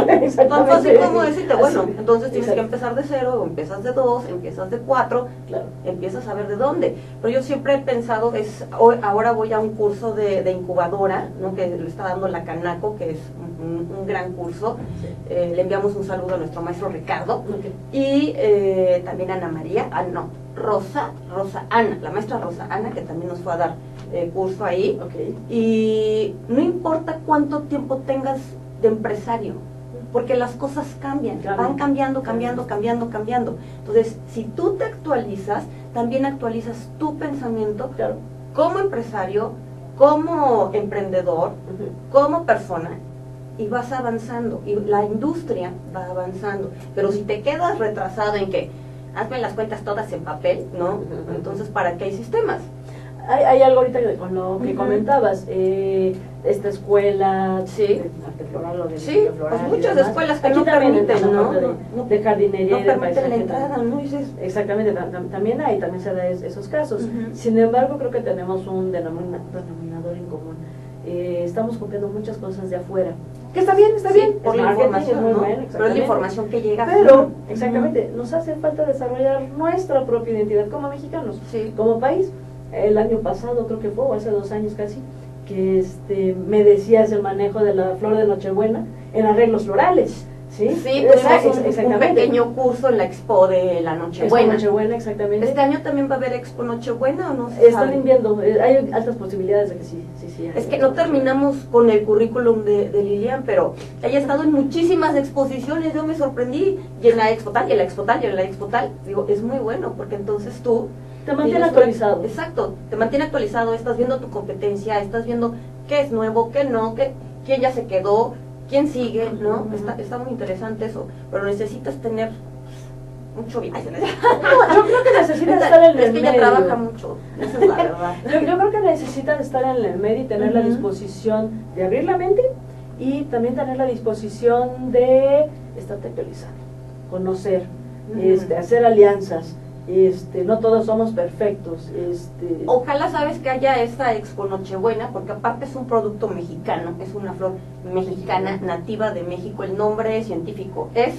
[SPEAKER 1] Tan fácil como decirte, bueno,
[SPEAKER 2] Así,
[SPEAKER 1] entonces tienes
[SPEAKER 2] exacto.
[SPEAKER 1] que empezar de cero, o empiezas de dos, empiezas de cuatro,
[SPEAKER 2] Claro.
[SPEAKER 1] empiezas a ver de dónde. Pero yo siempre he pensado, es hoy, ahora voy a un curso de, de incubadora, ¿no? Que lo está dando la Canaco, que es un, un gran curso.
[SPEAKER 2] Sí.
[SPEAKER 1] Eh, le enviamos un saludo a nuestro maestro Ricardo.
[SPEAKER 2] Okay.
[SPEAKER 1] Y eh, también a Ana María, ah, no, Rosa, Rosa Ana, la maestra Rosa Ana, que también nos fue a dar eh, curso ahí.
[SPEAKER 2] Okay.
[SPEAKER 1] Y no importa cuánto tiempo tengas de empresario, porque las cosas cambian,
[SPEAKER 2] Claro.
[SPEAKER 1] van cambiando, cambiando, cambiando, cambiando. Entonces, si tú te actualizas, también actualizas tu pensamiento
[SPEAKER 2] Claro.
[SPEAKER 1] como empresario, como emprendedor,
[SPEAKER 2] Ujú.
[SPEAKER 1] como persona, y vas avanzando, y la industria va avanzando. Pero si te quedas retrasado en que hazme las cuentas todas en papel, ¿no?
[SPEAKER 2] Ujú.
[SPEAKER 1] Entonces, ¿para qué hay sistemas?
[SPEAKER 2] Hay, hay algo ahorita que- con lo que
[SPEAKER 1] Ujú.
[SPEAKER 2] comentabas, eh, esta escuela
[SPEAKER 1] Sí.
[SPEAKER 2] de arte floral o de
[SPEAKER 1] Sí,
[SPEAKER 2] diseño floral
[SPEAKER 1] pues
[SPEAKER 2] y
[SPEAKER 1] muchas
[SPEAKER 2] demás.
[SPEAKER 1] escuelas que
[SPEAKER 2] Aquí
[SPEAKER 1] no
[SPEAKER 2] también
[SPEAKER 1] permiten,
[SPEAKER 2] entra la
[SPEAKER 1] ¿no?
[SPEAKER 2] parte de,
[SPEAKER 1] No,
[SPEAKER 2] de jardinería
[SPEAKER 1] no
[SPEAKER 2] y de
[SPEAKER 1] permiten la
[SPEAKER 2] paisaje.
[SPEAKER 1] entrada, ¿no? Dices,
[SPEAKER 2] Exactamente, tam- tam- también hay, también se da es- esos casos.
[SPEAKER 1] Ujú.
[SPEAKER 2] Sin embargo, creo que tenemos un denomina- denominador en común. Eh, estamos copiando muchas cosas de afuera. Que está bien, está
[SPEAKER 1] sí,
[SPEAKER 2] bien.
[SPEAKER 1] por
[SPEAKER 2] es
[SPEAKER 1] la
[SPEAKER 2] marketing,
[SPEAKER 1] información,
[SPEAKER 2] es muy
[SPEAKER 1] ¿no?
[SPEAKER 2] bueno,
[SPEAKER 1] Pero es la
[SPEAKER 2] exactamente.
[SPEAKER 1] información que llega.
[SPEAKER 2] Pero,
[SPEAKER 1] Ujú.
[SPEAKER 2] exactamente, nos hace falta desarrollar nuestra propia identidad como mexicanos,
[SPEAKER 1] Sí.
[SPEAKER 2] como país. El año pasado, creo que fue, o hace dos años casi, que este, me decías el manejo de la flor de Nochebuena en arreglos florales. Sí,
[SPEAKER 1] Sí,
[SPEAKER 2] Esa-
[SPEAKER 1] tuvimos un, un
[SPEAKER 2] exactamente.
[SPEAKER 1] pequeño curso en la expo de la
[SPEAKER 2] Expo
[SPEAKER 1] Nochebuena.
[SPEAKER 2] Nochebuena, exactamente.
[SPEAKER 1] ¿Este año también va a haber expo Nochebuena o no se
[SPEAKER 2] Están
[SPEAKER 1] sabe?
[SPEAKER 2] viendo, eh, hay altas posibilidades de que sí, sí, sí.
[SPEAKER 1] Es que no terminamos con el currículum de, de Lilian, pero ella ha estado en muchísimas exposiciones, yo me sorprendí, y en la expo tal, y en la expo tal, y en la expo tal. Digo, es muy bueno, porque entonces tú...
[SPEAKER 2] Te mantiene
[SPEAKER 1] tienes
[SPEAKER 2] actualizado.
[SPEAKER 1] una- Exacto, te mantiene actualizado, estás viendo tu competencia, estás viendo qué es nuevo, qué no, qué, quién ya se quedó, quién sigue, ¿no?
[SPEAKER 2] Ujú.
[SPEAKER 1] Está, está muy interesante eso, pero necesitas tener mucho viaje.
[SPEAKER 2] No, yo creo que necesitas estar en el
[SPEAKER 1] Es que ella
[SPEAKER 2] medio.
[SPEAKER 1] trabaja mucho, esa es la verdad.
[SPEAKER 2] Yo, yo creo que necesitas estar en el medio y tener la
[SPEAKER 1] Ujú.
[SPEAKER 2] disposición de abrir la mente y también tener la disposición de estarte actualizando, conocer,
[SPEAKER 1] Ujú.
[SPEAKER 2] este, hacer alianzas. Este, no todos somos perfectos. Este,
[SPEAKER 1] Ojalá sabes que haya esta Expo Nochebuena, porque aparte es un producto mexicano, es una flor mexicana, nativa de México. El nombre científico es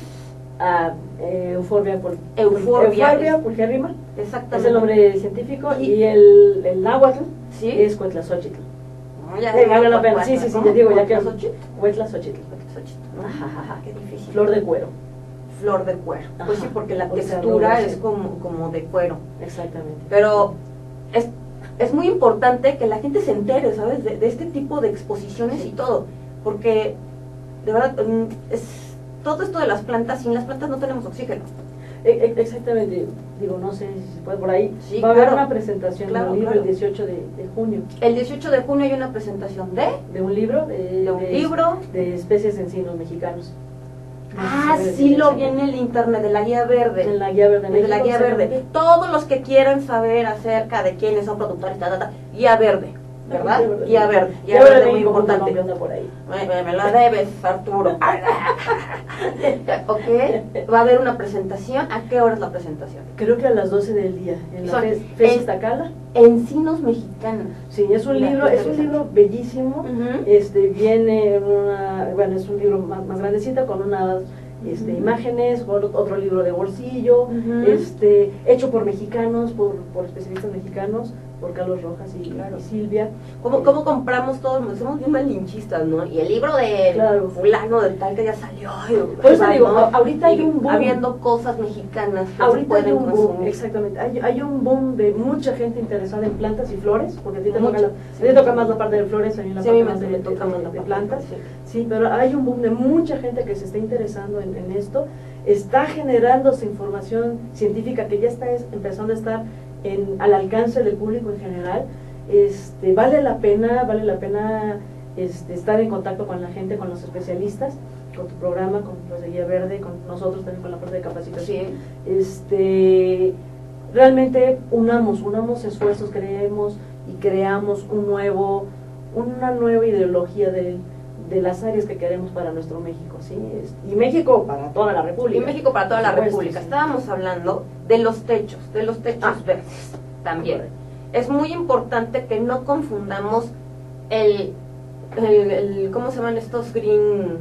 [SPEAKER 2] a eh, Euphorbia pul-
[SPEAKER 1] Euphorbia,
[SPEAKER 2] Euphorbia
[SPEAKER 1] es-
[SPEAKER 2] pulcherrima,
[SPEAKER 1] exactamente.
[SPEAKER 2] es el nombre científico,
[SPEAKER 1] Y-
[SPEAKER 2] y el, el náhuatl
[SPEAKER 1] Sí.
[SPEAKER 2] es Cuetlaxóchitl.
[SPEAKER 1] No, ya
[SPEAKER 2] Eh,
[SPEAKER 1] sé,
[SPEAKER 2] vale la
[SPEAKER 1] cuál-
[SPEAKER 2] pena,
[SPEAKER 1] cuál-
[SPEAKER 2] sí, sí, sí,
[SPEAKER 1] ¿no?
[SPEAKER 2] ya digo, ya que
[SPEAKER 1] Cuatlaxóchitl.
[SPEAKER 2] Cuetlaxóchitl.
[SPEAKER 1] Cuatlaxóchitl, ¿no?
[SPEAKER 2] Ajá, ajá.
[SPEAKER 1] Qué difícil.
[SPEAKER 2] Flor de cuero.
[SPEAKER 1] Flor de cuero. Pues
[SPEAKER 2] Ajá.
[SPEAKER 1] sí, porque la
[SPEAKER 2] Porque se
[SPEAKER 1] textura
[SPEAKER 2] arruga,
[SPEAKER 1] es
[SPEAKER 2] sí.
[SPEAKER 1] como, como de cuero.
[SPEAKER 2] Exactamente.
[SPEAKER 1] Pero es, es muy importante que la gente se entere, ¿sabes? De, de este tipo de exposiciones y todo. Porque, de verdad, mm, es todo esto de las plantas, sin las plantas no tenemos oxígeno.
[SPEAKER 2] E- e- Exactamente, digo, no sé si se puede por ahí.
[SPEAKER 1] Sí,
[SPEAKER 2] Va a haber
[SPEAKER 1] claro.
[SPEAKER 2] una presentación
[SPEAKER 1] Claro,
[SPEAKER 2] de un libro
[SPEAKER 1] claro.
[SPEAKER 2] el dieciocho de, de junio.
[SPEAKER 1] El dieciocho de junio hay una presentación de...
[SPEAKER 2] De un libro. De,
[SPEAKER 1] ¿De un libro?
[SPEAKER 2] De especies en encinos mexicanos.
[SPEAKER 1] Ah, sí lo vi en el internet, de la guía verde.
[SPEAKER 2] En la guía verde.
[SPEAKER 1] de la
[SPEAKER 2] México,
[SPEAKER 1] guía verde.
[SPEAKER 2] exactamente.
[SPEAKER 1] Todos los que quieran saber acerca de quiénes son productores, ta, ta, ta, guía verde, ¿verdad? Guía verde. Guía
[SPEAKER 2] Guía
[SPEAKER 1] verde,
[SPEAKER 2] verde
[SPEAKER 1] muy
[SPEAKER 2] México punto com,
[SPEAKER 1] importante.
[SPEAKER 2] que anda por ahí.
[SPEAKER 1] Me, me- me la debes, Arturo. Ok, va a haber una presentación. ¿A qué hora es la presentación?
[SPEAKER 2] Creo que a las doce del día, en la
[SPEAKER 1] Son-
[SPEAKER 2] Fe- Fecha
[SPEAKER 1] en-
[SPEAKER 2] Iztacala.
[SPEAKER 1] Encinos mexicanos.
[SPEAKER 2] Sí, es un
[SPEAKER 1] Mira,
[SPEAKER 2] libro,
[SPEAKER 1] qué
[SPEAKER 2] es un
[SPEAKER 1] interesante.
[SPEAKER 2] libro bellísimo.
[SPEAKER 1] Ujú.
[SPEAKER 2] Este viene en una, bueno, es un libro más, más grandecito con unas este,
[SPEAKER 1] Ujú.
[SPEAKER 2] imágenes, con otro libro de bolsillo,
[SPEAKER 1] Ujú.
[SPEAKER 2] este, hecho por mexicanos, por, por especialistas mexicanos, por Carlos Rojas y,
[SPEAKER 1] Claro.
[SPEAKER 2] y Silvia.
[SPEAKER 1] ¿Cómo, ¿Cómo compramos todos? Somos bien malinchistas, ¿no? Y el libro de
[SPEAKER 2] Claro.
[SPEAKER 1] fulano de tal que ya salió. y-
[SPEAKER 2] Por eso
[SPEAKER 1] ¿no?
[SPEAKER 2] digo, a- ahorita hay
[SPEAKER 1] Y
[SPEAKER 2] un boom.
[SPEAKER 1] habiendo cosas mexicanas que se
[SPEAKER 2] Ahorita hay
[SPEAKER 1] pueden
[SPEAKER 2] un boom,
[SPEAKER 1] consumir.
[SPEAKER 2] exactamente, hay, hay un boom de mucha gente interesada en plantas y flores, porque a ti te
[SPEAKER 1] Mucho,
[SPEAKER 2] toca, la-
[SPEAKER 1] sí.
[SPEAKER 2] a ti te toca más la parte de flores, a mí la
[SPEAKER 1] Sí, a mí
[SPEAKER 2] parte
[SPEAKER 1] me,
[SPEAKER 2] más de,
[SPEAKER 1] me
[SPEAKER 2] de-
[SPEAKER 1] toca más la
[SPEAKER 2] de
[SPEAKER 1] parte
[SPEAKER 2] plantas.
[SPEAKER 1] sí.
[SPEAKER 2] Sí, pero hay un boom de mucha gente que se está interesando en, en esto, está generándose información científica que ya está es- empezando a estar en, al alcance del público en general. Este, vale la pena, vale la pena este, estar en contacto con la gente, con los especialistas, con tu programa, con los de Guía Verde, con nosotros también con la parte de capacitación.
[SPEAKER 1] Sí.
[SPEAKER 2] Este, realmente unamos, unamos esfuerzos, creemos y creamos un nuevo, una nueva ideología de, de las áreas que queremos para nuestro México, ¿sí? Es- Y México para toda la
[SPEAKER 1] Y
[SPEAKER 2] República.
[SPEAKER 1] México para toda la
[SPEAKER 2] Por supuesto,
[SPEAKER 1] República.
[SPEAKER 2] sí.
[SPEAKER 1] Estábamos hablando de los techos, de los techos
[SPEAKER 2] Ah.
[SPEAKER 1] verdes también.
[SPEAKER 2] Correcto.
[SPEAKER 1] Es muy importante que no confundamos el, el, el- ¿cómo se llaman estos green?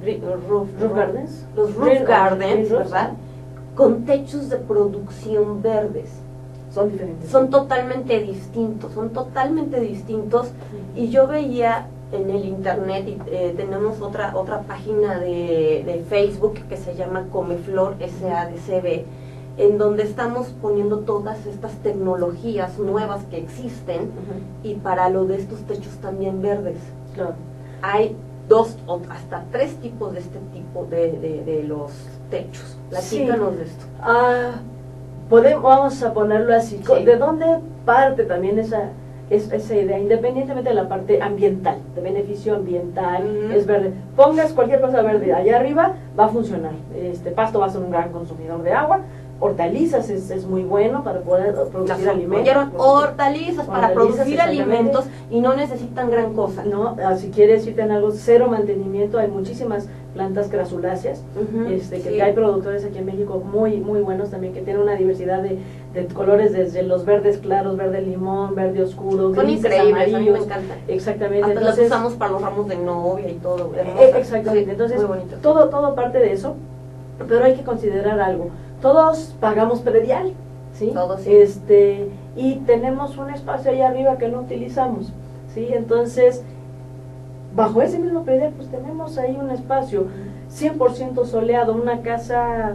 [SPEAKER 1] roof,
[SPEAKER 2] Roof gardens.
[SPEAKER 1] los roof
[SPEAKER 2] Green-
[SPEAKER 1] gardens,
[SPEAKER 2] green roofs.
[SPEAKER 1] ¿verdad? Con techos de producción verdes.
[SPEAKER 2] Son diferentes.
[SPEAKER 1] Son totalmente distintos, son totalmente distintos. Y yo veía en el internet, y eh, tenemos otra otra página de, de Facebook que se llama Comeflor S A D C B, en donde estamos poniendo todas estas tecnologías nuevas que existen,
[SPEAKER 2] Ujú.
[SPEAKER 1] y para lo de estos techos también verdes.
[SPEAKER 2] Claro.
[SPEAKER 1] Hay dos o hasta tres tipos de este tipo de, de, de los techos. Platícanos
[SPEAKER 2] Sí.
[SPEAKER 1] de esto.
[SPEAKER 2] Ah, podemos, vamos a ponerlo así.
[SPEAKER 1] Sí.
[SPEAKER 2] ¿De dónde parte también esa, es, esa idea? Independientemente de la parte ambiental, de beneficio ambiental,
[SPEAKER 1] Ujú.
[SPEAKER 2] es verde. Pongas cualquier cosa verde allá arriba, va a funcionar. Este pasto va a ser un gran consumidor de agua. Hortalizas es, es muy bueno para poder producir
[SPEAKER 1] Las
[SPEAKER 2] alimentos.
[SPEAKER 1] oyeron, hortalizas para
[SPEAKER 2] Hortalizas,
[SPEAKER 1] producir
[SPEAKER 2] exactamente.
[SPEAKER 1] alimentos, y no necesitan gran cosa.
[SPEAKER 2] No, ah, si quieres irte en algo cero mantenimiento, hay muchísimas plantas crasuláceas,
[SPEAKER 1] Ujú,
[SPEAKER 2] este, que
[SPEAKER 1] sí.
[SPEAKER 2] hay productores aquí en México muy muy buenos también, que tienen una diversidad de, de colores, desde los verdes claros, verde limón, verde oscuro,
[SPEAKER 1] Son
[SPEAKER 2] grises,
[SPEAKER 1] increíbles, a mí me
[SPEAKER 2] amarillos.
[SPEAKER 1] encantan.
[SPEAKER 2] Exactamente.
[SPEAKER 1] Hasta las
[SPEAKER 2] Entonces,
[SPEAKER 1] usamos para los ramos de novia y todo.
[SPEAKER 2] eh,
[SPEAKER 1] hermosas.
[SPEAKER 2] exactamente.
[SPEAKER 1] Sí,
[SPEAKER 2] Entonces,
[SPEAKER 1] muy bonito.
[SPEAKER 2] todo todo parte de eso, pero hay que considerar algo. Todos pagamos predial, ¿sí?
[SPEAKER 1] Todos, sí.
[SPEAKER 2] Este, y tenemos un espacio ahí arriba que no utilizamos, ¿sí? Entonces, bajo ese mismo predial, pues tenemos ahí un espacio cien por ciento soleado, una casa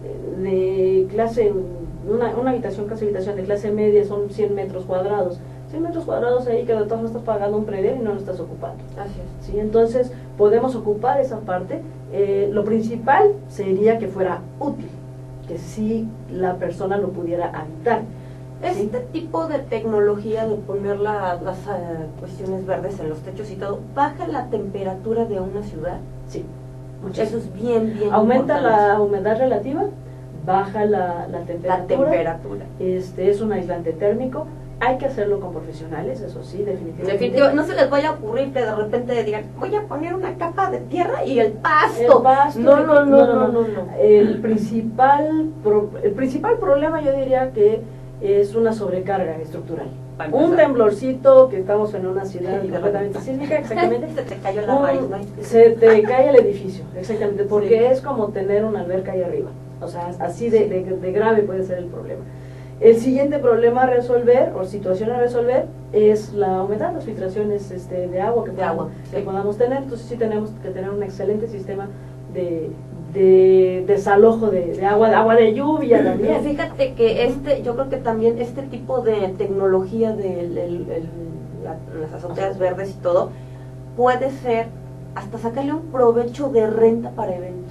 [SPEAKER 2] de clase, una, una habitación, casa habitación de clase media, son cien metros cuadrados. cien metros cuadrados ahí que de todas no estás pagando un predial y no lo estás ocupando.
[SPEAKER 1] Así es.
[SPEAKER 2] ¿Sí? Entonces, podemos ocupar esa parte. Eh, lo principal sería que fuera útil, que sí la persona lo pudiera habitar. ¿Sí?
[SPEAKER 1] Este tipo de tecnología de poner la- las eh, cuestiones verdes en los techos y todo, ¿baja la temperatura de una ciudad?
[SPEAKER 2] Sí,
[SPEAKER 1] Eso es bien, bien
[SPEAKER 2] aumenta
[SPEAKER 1] importante.
[SPEAKER 2] la humedad relativa, baja la, la temperatura.
[SPEAKER 1] La temperatura.
[SPEAKER 2] Este es un aislante térmico. Hay que hacerlo con profesionales, eso sí, definitivamente.
[SPEAKER 1] Definitivo, no se les vaya a ocurrir que de repente digan, voy a poner una capa de tierra y el pasto.
[SPEAKER 2] El pasto,
[SPEAKER 1] no, no, no, no, no, no.
[SPEAKER 2] El principal, pro- el principal problema yo diría que es una sobrecarga estructural.
[SPEAKER 1] Para
[SPEAKER 2] Un
[SPEAKER 1] empezar.
[SPEAKER 2] temblorcito, que estamos en una ciudad
[SPEAKER 1] Y de
[SPEAKER 2] completamente
[SPEAKER 1] repente-
[SPEAKER 2] sísmica, exactamente.
[SPEAKER 1] Se te cayó la
[SPEAKER 2] Un-
[SPEAKER 1] raíz, ¿no?
[SPEAKER 2] se te cae el edificio, exactamente, porque
[SPEAKER 1] Sí.
[SPEAKER 2] es como tener una alberca ahí arriba. O sea, así de, de, de grave puede ser el problema. El siguiente problema a resolver, o situación a resolver, es la humedad, las filtraciones este, de agua que,
[SPEAKER 1] De
[SPEAKER 2] podamos,
[SPEAKER 1] agua,
[SPEAKER 2] que
[SPEAKER 1] sí.
[SPEAKER 2] podamos tener. Entonces sí tenemos que tener un excelente sistema de, de desalojo de, de agua, de agua de lluvia
[SPEAKER 1] Mira,
[SPEAKER 2] también.
[SPEAKER 1] fíjate que este, yo creo que también este tipo de tecnología de el- el- el- la- las azoteas verdes y todo, puede ser hasta sacarle un provecho de renta para eventos.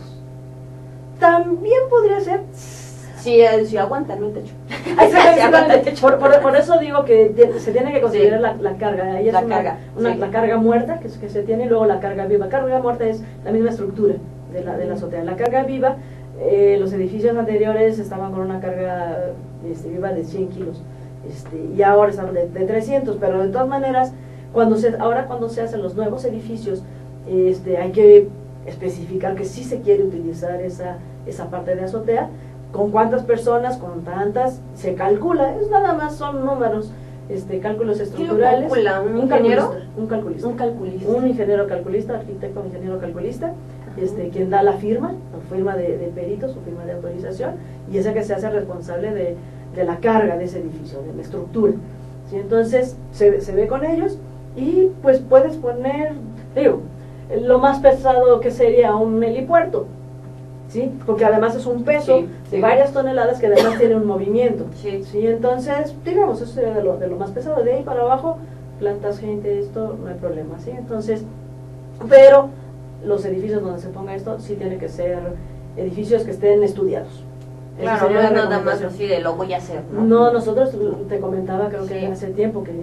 [SPEAKER 2] También podría ser.
[SPEAKER 1] Si, eh, si aguantan el techo.
[SPEAKER 2] Exactamente,
[SPEAKER 1] Si aguanta el techo.
[SPEAKER 2] por, por- por eso digo que tie- se tiene que considerar
[SPEAKER 1] Sí.
[SPEAKER 2] la, la carga. Ahí es
[SPEAKER 1] La
[SPEAKER 2] una,
[SPEAKER 1] carga,
[SPEAKER 2] una-
[SPEAKER 1] sí.
[SPEAKER 2] la carga muerta que, es- que se tiene, y luego la carga viva. Carga muerta es la misma estructura de la, de la azotea. La carga viva, eh, los edificios anteriores estaban con una carga este, viva de cien kilos, este, y ahora están de, de trescientos, pero de todas maneras, cuando se, ahora cuando se hacen los nuevos edificios, este, hay que especificar que sí se quiere utilizar esa, esa parte de azotea. ¿Con cuántas personas? Con tantas, se calcula, es nada más, son números, este, cálculos estructurales.
[SPEAKER 1] ¿Quién lo calcula? ¿Un ingeniero?
[SPEAKER 2] calculista, un calculista.
[SPEAKER 1] Un calculista.
[SPEAKER 2] Un ingeniero calculista, arquitecto ingeniero calculista, este, quien da la firma, la firma de, de peritos, su firma de autorización, y es el que se hace responsable de, de la carga de ese edificio, de la estructura. ¿Sí? Entonces, se, se ve con ellos, y pues puedes poner, digo, lo más pesado que sería un helipuerto, ¿sí? Porque además es un peso
[SPEAKER 1] Sí, sí.
[SPEAKER 2] de varias toneladas que además tiene un movimiento.
[SPEAKER 1] Sí.
[SPEAKER 2] Sí, entonces, digamos, eso sería de lo, de lo más pesado. De ahí para abajo, plantas, gente, esto, no hay problema, ¿sí? Entonces, pero los edificios donde se ponga esto, sí tienen que ser edificios que estén estudiados. Esa
[SPEAKER 1] Claro,
[SPEAKER 2] sería
[SPEAKER 1] no
[SPEAKER 2] la
[SPEAKER 1] es nada más
[SPEAKER 2] recomendación.
[SPEAKER 1] así de lo voy a hacer, ¿no?
[SPEAKER 2] No, nosotros te comentaba, creo que
[SPEAKER 1] Sí.
[SPEAKER 2] hace tiempo que,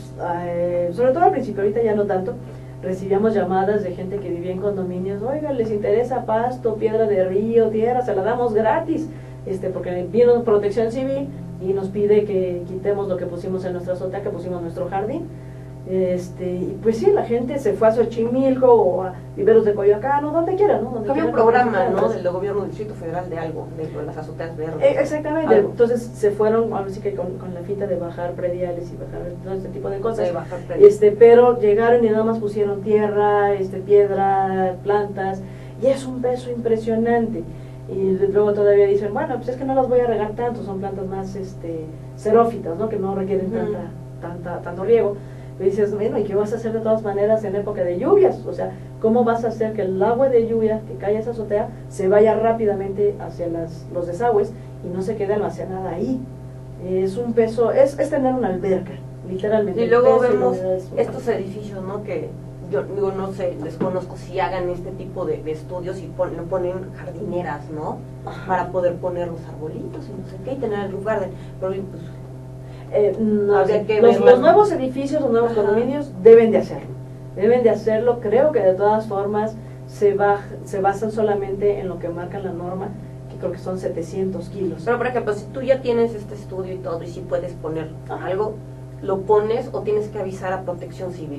[SPEAKER 2] eh, sobre todo al principio, ahorita ya no tanto, recibíamos llamadas de gente que vivía en condominios, oiga, les interesa pasto, piedra de río, tierra, se la damos gratis, este, porque vino Protección Civil y nos pide que quitemos lo que pusimos en nuestra azotea, que pusimos en nuestro jardín. Este, y pues sí, la gente se fue a Xochimilco o a Viveros de Coyoacán o donde quiera, ¿no? Donde
[SPEAKER 1] Había un
[SPEAKER 2] quiera,
[SPEAKER 1] programa,
[SPEAKER 2] donde
[SPEAKER 1] ¿no?
[SPEAKER 2] quiera.
[SPEAKER 1] Del gobierno del Distrito Federal de algo, de las azoteas verdes.
[SPEAKER 2] Eh, Exactamente,
[SPEAKER 1] Algo.
[SPEAKER 2] entonces se fueron, ahora sí que con, con la finta de bajar prediales y bajar todo este tipo de cosas,
[SPEAKER 1] De bajar predios.
[SPEAKER 2] este, pero llegaron y nada más pusieron tierra, este, piedra, plantas, y es un peso impresionante. Y luego todavía dicen, bueno, pues es que no las voy a regar tanto, son plantas más este, xerófitas, ¿no? Que no requieren
[SPEAKER 1] uh-huh.
[SPEAKER 2] tanta, tanta, tanto riego. Y dices, bueno, ¿y qué vas a hacer de todas maneras en época de lluvias? O sea, ¿cómo vas a hacer que el agua de lluvia que cae a esa azotea se vaya rápidamente hacia las, los desagües y no se quede almacenada ahí? Es un peso, es, es tener una alberca, literalmente.
[SPEAKER 1] Y luego
[SPEAKER 2] peso,
[SPEAKER 1] vemos
[SPEAKER 2] es,
[SPEAKER 1] estos edificios, ¿no? Que yo digo, no sé, desconozco si hagan este tipo de, de estudios y pon, ponen jardineras, ¿no? Ajá. Para poder poner los arbolitos y no sé qué, y tener el roof garden. Pero pues,
[SPEAKER 2] eh, no,
[SPEAKER 1] habría que
[SPEAKER 2] los,
[SPEAKER 1] ver
[SPEAKER 2] los nuevos edificios, los nuevos Ajá. condominios deben de hacerlo. Deben de hacerlo, creo que de todas formas se, va, se basan solamente en lo que marca la norma, que creo que son setecientos kilos.
[SPEAKER 1] Pero por ejemplo, si tú ya tienes este estudio y todo, y si puedes poner Ajá. algo, ¿lo pones o tienes que avisar a Protección Civil?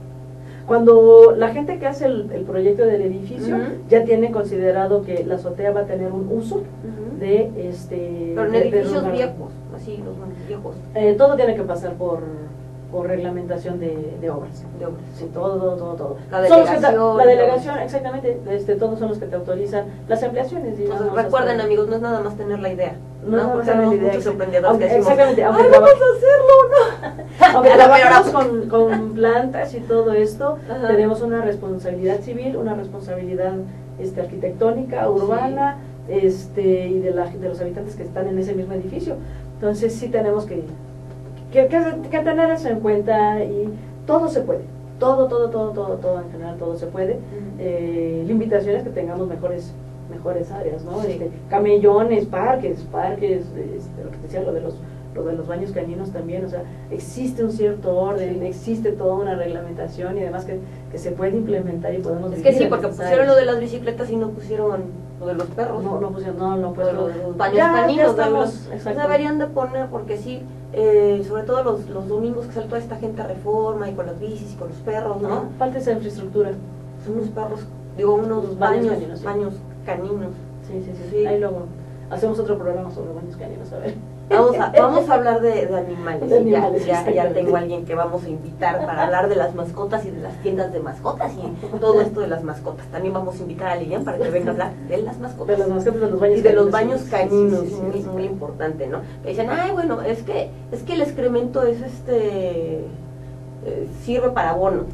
[SPEAKER 2] Cuando la gente que hace el, el proyecto del edificio
[SPEAKER 1] uh-huh.
[SPEAKER 2] ya tiene considerado que la azotea va a tener un uso
[SPEAKER 1] uh-huh.
[SPEAKER 2] de este...
[SPEAKER 1] Pero en
[SPEAKER 2] de,
[SPEAKER 1] edificios
[SPEAKER 2] de
[SPEAKER 1] viejos, así los viejos.
[SPEAKER 2] Eh, todo tiene que pasar por, por reglamentación de, de obras.
[SPEAKER 1] De obras.
[SPEAKER 2] Sí, todo, todo, todo, todo.
[SPEAKER 1] La delegación.
[SPEAKER 2] Te, la delegación, exactamente, este, todos son los que te autorizan las ampliaciones.
[SPEAKER 1] Digamos, Entonces, recuerden hasta, amigos, no es nada más tener la idea.
[SPEAKER 2] No, no, porque hay muchos
[SPEAKER 1] emprendedores
[SPEAKER 2] aunque,
[SPEAKER 1] que decimos,
[SPEAKER 2] exactamente, aunque
[SPEAKER 1] ¡ay, vamos a hacerlo! ¿No?
[SPEAKER 2] Aunque trabajamos con, con plantas y todo esto,
[SPEAKER 1] Ajá.
[SPEAKER 2] tenemos una responsabilidad civil, una responsabilidad este, arquitectónica, urbana, sí. este, y de, la, de los habitantes que están en ese mismo edificio. Entonces sí tenemos que, que, que, que tener eso en cuenta, y todo se puede, todo, todo, todo, todo, todo en general, todo se puede. Uh-huh. eh, la invitación es que tengamos mejores mejores áreas, ¿no?
[SPEAKER 1] Sí.
[SPEAKER 2] Este, camellones, parques, parques, este, lo que te decía, lo de los lo de los baños caninos también, o sea, existe un cierto orden, sí. existe toda una reglamentación y además que, que se puede implementar y podemos
[SPEAKER 1] Es que sí, porque pusieron lo de las bicicletas y no pusieron lo de los perros.
[SPEAKER 2] No, no pusieron, no, no pusieron
[SPEAKER 1] lo de los baños ya, caninos.
[SPEAKER 2] Ya estamos,
[SPEAKER 1] los, deberían de poner, porque sí, eh, sobre todo los, los domingos que sale toda esta gente a Reforma y con las bicis y con los perros, ¿no?
[SPEAKER 2] Ah, falta esa infraestructura.
[SPEAKER 1] Son unos perros, digo, unos
[SPEAKER 2] los
[SPEAKER 1] baños,
[SPEAKER 2] baños caninos. Sí.
[SPEAKER 1] baños caninos.
[SPEAKER 2] Sí, sí, sí, sí. Ahí luego hacemos otro programa sobre baños caninos, a ver.
[SPEAKER 1] Vamos a, vamos a hablar de, de animales,
[SPEAKER 2] de animales
[SPEAKER 1] ya, ya, ya tengo a alguien que vamos a invitar para hablar de las mascotas y de las tiendas de mascotas y todo esto de las mascotas. También vamos a invitar a Lilian para que venga a hablar de las mascotas.
[SPEAKER 2] De las mascotas, de los baños
[SPEAKER 1] y de
[SPEAKER 2] caninos,
[SPEAKER 1] los baños
[SPEAKER 2] sí,
[SPEAKER 1] caninos,
[SPEAKER 2] sí, sí, sí,
[SPEAKER 1] muy,
[SPEAKER 2] sí.
[SPEAKER 1] muy importante, ¿no? Me dicen, ay, bueno, es que es que el excremento es este eh, sirve para abono.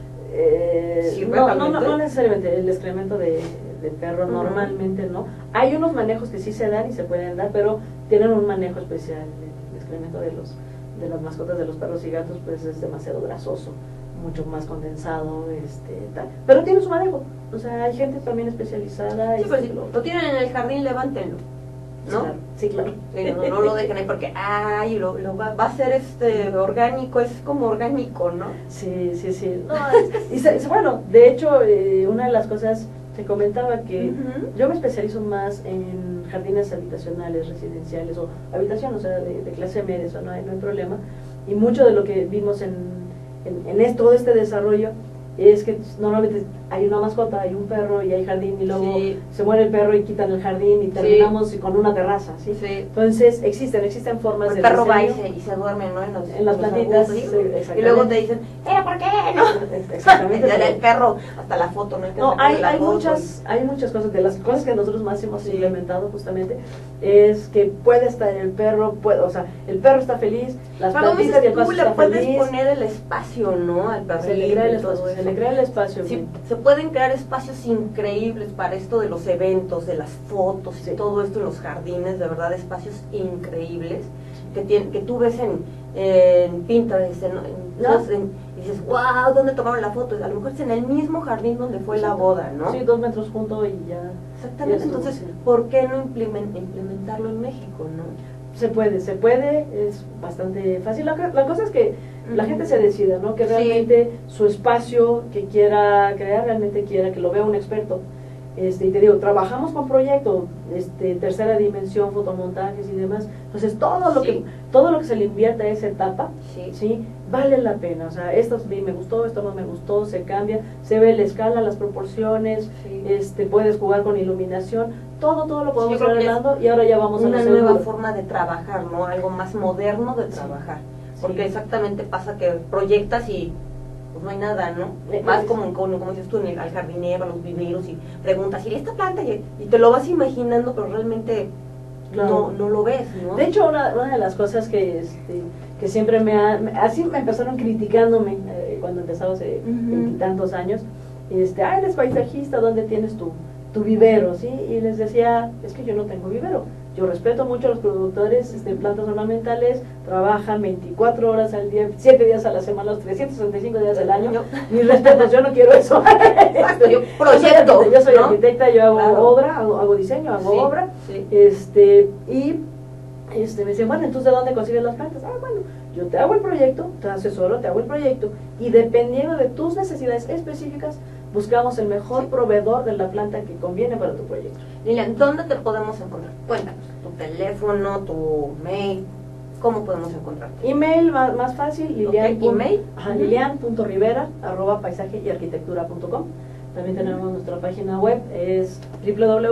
[SPEAKER 2] Eh,
[SPEAKER 1] ¿Sirve
[SPEAKER 2] no,
[SPEAKER 1] para
[SPEAKER 2] no, no,
[SPEAKER 1] meter?
[SPEAKER 2] no necesariamente el excremento de, de perro,
[SPEAKER 1] Uh-huh.
[SPEAKER 2] normalmente no. Hay unos manejos que sí se dan y se pueden dar, pero tienen un manejo especial. El excremento de los de las mascotas de los perros y gatos pues es demasiado grasoso, mucho más condensado, este tal. Pero tiene su manejo. O sea, hay gente también especializada.
[SPEAKER 1] Sí,
[SPEAKER 2] este,
[SPEAKER 1] pero si
[SPEAKER 2] lo,
[SPEAKER 1] lo tienen en el jardín, levántenlo, ¿no?
[SPEAKER 2] Sí, claro. Sí, claro.
[SPEAKER 1] Sí, no, no lo dejen ahí porque, ay, lo, lo va, va a ser este orgánico, es como orgánico, ¿no?
[SPEAKER 2] Sí, sí, sí. No, es, y se, bueno, de hecho, eh, una de las cosas te comentaba que
[SPEAKER 1] uh-huh.
[SPEAKER 2] yo me especializo más en jardines habitacionales, residenciales o habitación, o sea, de, de clase media, eso no hay, no hay problema. Y mucho de lo que vimos en, en, en esto, todo este desarrollo es que normalmente hay una mascota, hay un perro y hay jardín y luego
[SPEAKER 1] sí.
[SPEAKER 2] se muere el perro y quitan el jardín y terminamos sí. con una terraza, ¿sí?
[SPEAKER 1] Sí.
[SPEAKER 2] Entonces existen, existen formas
[SPEAKER 1] el
[SPEAKER 2] de
[SPEAKER 1] perro
[SPEAKER 2] diseño.
[SPEAKER 1] va y se, y se duerme, ¿no? En, los,
[SPEAKER 2] en las
[SPEAKER 1] los
[SPEAKER 2] plantitas,
[SPEAKER 1] arbustos,
[SPEAKER 2] sí,
[SPEAKER 1] y luego te dicen, ¿pero por qué no?
[SPEAKER 2] Exactamente.
[SPEAKER 1] Ya el perro, hasta la foto, ¿no?
[SPEAKER 2] No, hay, hay muchas, hay muchas cosas, de las cosas que nosotros más hemos sí. implementado justamente, es que puede estar el perro, puede, o sea, el perro está feliz, las
[SPEAKER 1] pero
[SPEAKER 2] plantitas y el pasto
[SPEAKER 1] tú le
[SPEAKER 2] está
[SPEAKER 1] puedes
[SPEAKER 2] feliz.
[SPEAKER 1] poner el espacio, ¿no? Al perro.
[SPEAKER 2] Se le crea el espacio, se le crea el espacio.
[SPEAKER 1] Sí, se pueden crear espacios increíbles para esto de los eventos, de las fotos y sí. todo esto en los jardines, de verdad, espacios increíbles que, tiene, que tú ves en, en Pinterest, en, en, ¿no? en, y dices, wow, ¿dónde tomaron la foto? A lo mejor es en el mismo jardín donde fue la boda, ¿no?
[SPEAKER 2] Sí, dos metros junto y ya.
[SPEAKER 1] Exactamente, ya entonces, sí. ¿por qué no implement, implementarlo en México, no?
[SPEAKER 2] Se puede, se puede, es bastante fácil. La, la cosa es que la uh-huh. gente se decida, ¿no? Que realmente sí. su espacio que quiera crear, realmente quiera que lo vea un experto. Este, y te digo, trabajamos con proyectos, este, tercera dimensión, fotomontajes y demás. Entonces todo lo sí. que todo lo que se le invierte a esa etapa,
[SPEAKER 1] sí.
[SPEAKER 2] ¿sí? vale la pena. O sea, esto me gustó, esto no me gustó, se cambia, se ve la escala, las proporciones, sí. este, puedes jugar con iluminación, todo, todo lo podemos ir arreglando y ahora ya vamos
[SPEAKER 1] una
[SPEAKER 2] a
[SPEAKER 1] una nueva
[SPEAKER 2] seguro.
[SPEAKER 1] forma de trabajar, ¿no? Algo más moderno de trabajar. Sí. Porque sí. exactamente pasa que proyectas y pues no hay nada, ¿no?
[SPEAKER 2] Eh,
[SPEAKER 1] Más
[SPEAKER 2] es-
[SPEAKER 1] como, como, como dices tú, en el, al jardinero, a los viveros, y preguntas, ¿y esta planta? Y, y te lo vas imaginando, pero realmente
[SPEAKER 2] Claro.
[SPEAKER 1] no, no lo ves, ¿no?
[SPEAKER 2] De hecho, una, una de las cosas que, este, que siempre me ha, me- así me empezaron criticándome eh, cuando empezaba hace
[SPEAKER 1] Ujú.
[SPEAKER 2] veintitantos años, este, ah, eres paisajista, ¿dónde tienes tu, tu vivero? ¿Sí? Y les decía, es que yo no tengo vivero. Yo respeto mucho a los productores de plantas ornamentales, trabajan veinticuatro horas al día, siete días a la semana, los trescientos sesenta y cinco días del año.
[SPEAKER 1] Yo-
[SPEAKER 2] Mis respetos, yo no quiero eso.
[SPEAKER 1] Exacto, yo
[SPEAKER 2] Yo soy
[SPEAKER 1] proyecto,
[SPEAKER 2] arquitecta, yo soy
[SPEAKER 1] ¿no?
[SPEAKER 2] arquitecta, yo hago
[SPEAKER 1] Claro.
[SPEAKER 2] obra, hago, hago diseño, hago
[SPEAKER 1] Sí,
[SPEAKER 2] obra.
[SPEAKER 1] sí.
[SPEAKER 2] Este, y este, me decían, bueno, entonces ¿de dónde consigues las plantas? Ah, bueno, yo te hago el proyecto, te asesoro, te hago el proyecto, y dependiendo de tus necesidades específicas, buscamos el mejor
[SPEAKER 1] Sí.
[SPEAKER 2] proveedor de la planta que conviene para tu proyecto.
[SPEAKER 1] Lilian, ¿dónde te podemos encontrar? Cuéntanos, tu teléfono, tu mail, ¿cómo podemos encontrarte?
[SPEAKER 2] Email más, más fácil, Lilian.
[SPEAKER 1] Ok, email.
[SPEAKER 2] Ajá,
[SPEAKER 1] Ujú.
[SPEAKER 2] Lilian punto rivera arroba paisaje y arquitectura punto com. También tenemos nuestra página web, es w w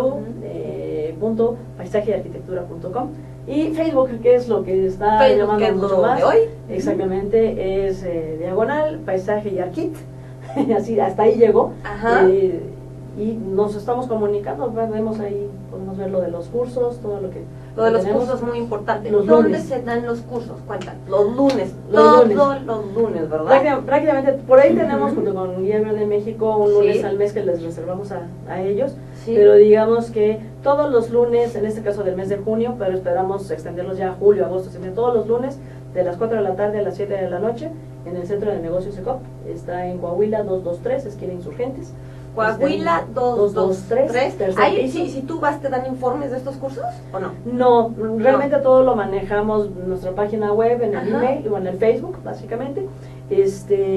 [SPEAKER 2] w punto paisaje y arquitectura punto com. Y Facebook, que es lo que está
[SPEAKER 1] Facebook,
[SPEAKER 2] llamando
[SPEAKER 1] que es
[SPEAKER 2] mucho
[SPEAKER 1] lo
[SPEAKER 2] más.
[SPEAKER 1] de hoy.
[SPEAKER 2] Exactamente, es eh, diagonal, paisaje y arquit. Así, hasta ahí llegó.
[SPEAKER 1] Ajá.
[SPEAKER 2] Eh, y nos estamos comunicando, vemos ahí, podemos ver lo de los cursos, todo lo que
[SPEAKER 1] Lo de los
[SPEAKER 2] tenemos.
[SPEAKER 1] cursos es muy importante.
[SPEAKER 2] Los
[SPEAKER 1] ¿Dónde
[SPEAKER 2] lunes.
[SPEAKER 1] se dan los cursos? Cuéntanos. Los lunes.
[SPEAKER 2] Los
[SPEAKER 1] Todos
[SPEAKER 2] lunes.
[SPEAKER 1] los lunes, ¿verdad?
[SPEAKER 2] Práctica- Prácticamente, por ahí tenemos
[SPEAKER 1] Ujú.
[SPEAKER 2] junto con Guía Verde de México un lunes
[SPEAKER 1] Sí.
[SPEAKER 2] al mes que les reservamos a, a ellos,
[SPEAKER 1] Sí.
[SPEAKER 2] pero digamos que todos los lunes, en este caso del mes de junio, pero esperamos extenderlos ya a julio, agosto, septiembre, todos los lunes de las cuatro de la tarde a las siete de la noche en el Centro de Negocios E C O P, está en Coahuila doscientos veintitrés, esquina Insurgentes.
[SPEAKER 1] Coahuila
[SPEAKER 2] Está en
[SPEAKER 1] doscientos veintitrés.
[SPEAKER 2] tercer
[SPEAKER 1] Ahí,
[SPEAKER 2] piso.
[SPEAKER 1] si, si tú vas, ¿te dan informes de estos cursos o no?
[SPEAKER 2] No, realmente todo lo manejamos en nuestra página web, en el
[SPEAKER 1] Ajá.
[SPEAKER 2] email o en el Facebook, básicamente. Este,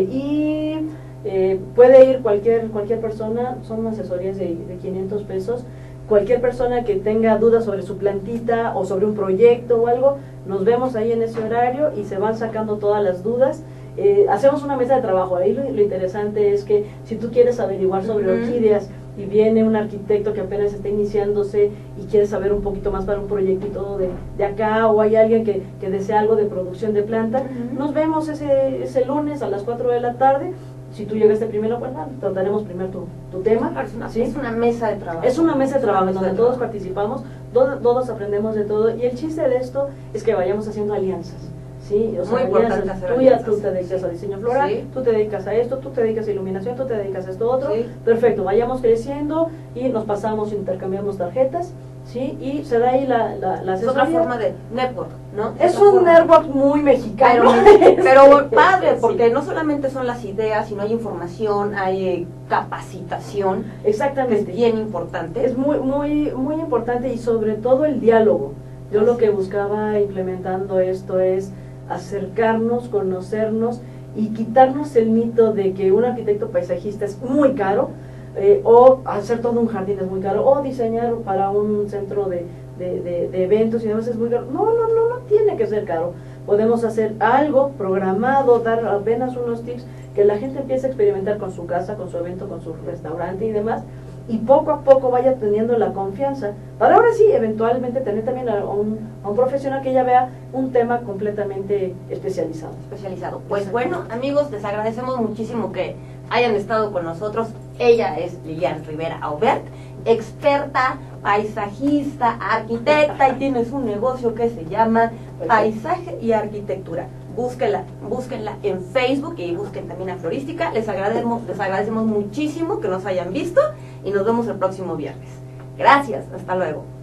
[SPEAKER 2] y eh, puede ir cualquier cualquier persona, son asesorías de, de quinientos pesos. Cualquier persona que tenga dudas sobre su plantita o sobre un proyecto o algo, nos vemos ahí en ese horario y se van sacando todas las dudas. Eh, hacemos una mesa de trabajo. Ahí lo, lo interesante es que si tú quieres averiguar sobre
[SPEAKER 1] Ujú.
[SPEAKER 2] orquídeas y viene un arquitecto que apenas está iniciándose y quiere saber un poquito más para un proyecto y todo de, de acá, o hay alguien que, que desea algo de producción de planta,
[SPEAKER 1] Ujú.
[SPEAKER 2] nos vemos ese, ese lunes a las cuatro de la tarde. Si tú llegaste primero, pues nada, trataremos primero tu, tu tema.
[SPEAKER 1] Claro, es una,
[SPEAKER 2] ¿sí?
[SPEAKER 1] es una mesa de trabajo.
[SPEAKER 2] Es una mesa de
[SPEAKER 1] Es una
[SPEAKER 2] trabajo en
[SPEAKER 1] mesa
[SPEAKER 2] donde
[SPEAKER 1] de
[SPEAKER 2] todos
[SPEAKER 1] trabajo.
[SPEAKER 2] participamos, todo- todos aprendemos de todo, y el chiste de esto es que vayamos haciendo alianzas. Sí, o sea,
[SPEAKER 1] Muy importante
[SPEAKER 2] alianzas.
[SPEAKER 1] hacer
[SPEAKER 2] Tú ya
[SPEAKER 1] alianzas.
[SPEAKER 2] tú te dedicas a diseño floral,
[SPEAKER 1] Sí.
[SPEAKER 2] tú te dedicas a esto, tú te dedicas a iluminación, tú te dedicas a esto otro.
[SPEAKER 1] Sí.
[SPEAKER 2] Perfecto, vayamos creciendo y nos pasamos, intercambiamos tarjetas, sí, y se da ahí la, la, la
[SPEAKER 1] Es otra
[SPEAKER 2] asesoría.
[SPEAKER 1] forma de network, ¿no?
[SPEAKER 2] Es
[SPEAKER 1] otra
[SPEAKER 2] un
[SPEAKER 1] forma.
[SPEAKER 2] network muy mexicano.
[SPEAKER 1] Pero, pero padre,
[SPEAKER 2] Sí.
[SPEAKER 1] porque no solamente son las ideas, sino hay información, hay eh, capacitación, que es
[SPEAKER 2] Exactamente.
[SPEAKER 1] bien importante.
[SPEAKER 2] Es muy, muy, muy importante, y sobre todo el diálogo. Yo lo
[SPEAKER 1] Así
[SPEAKER 2] que
[SPEAKER 1] es.
[SPEAKER 2] buscaba implementando esto es acercarnos, conocernos y quitarnos el mito de que un arquitecto paisajista es muy caro, eh, o hacer todo un jardín es muy caro, o diseñar para un centro de, de, de- de eventos y demás es muy caro. No, no, no, no tiene que ser caro. Podemos hacer algo programado, dar apenas unos tips, que la gente empiece a experimentar con su casa, con su evento, con su restaurante y demás, y poco a poco vaya teniendo la confianza, para ahora sí, eventualmente tener también a un, a un profesional que ya vea un tema completamente especializado.
[SPEAKER 1] Especializado. Pues
[SPEAKER 2] Exacto.
[SPEAKER 1] bueno, amigos, les agradecemos muchísimo que hayan estado con nosotros. Ella es Lilian Rivera Aubert, experta, paisajista, arquitecta, y tienes un negocio que se llama Paisaje y Arquitectura. Búsquenla, búsquenla en Facebook y busquen también a Florística. Les agradecemos, les agradecemos muchísimo que nos hayan visto y nos vemos el próximo viernes. Gracias, hasta luego.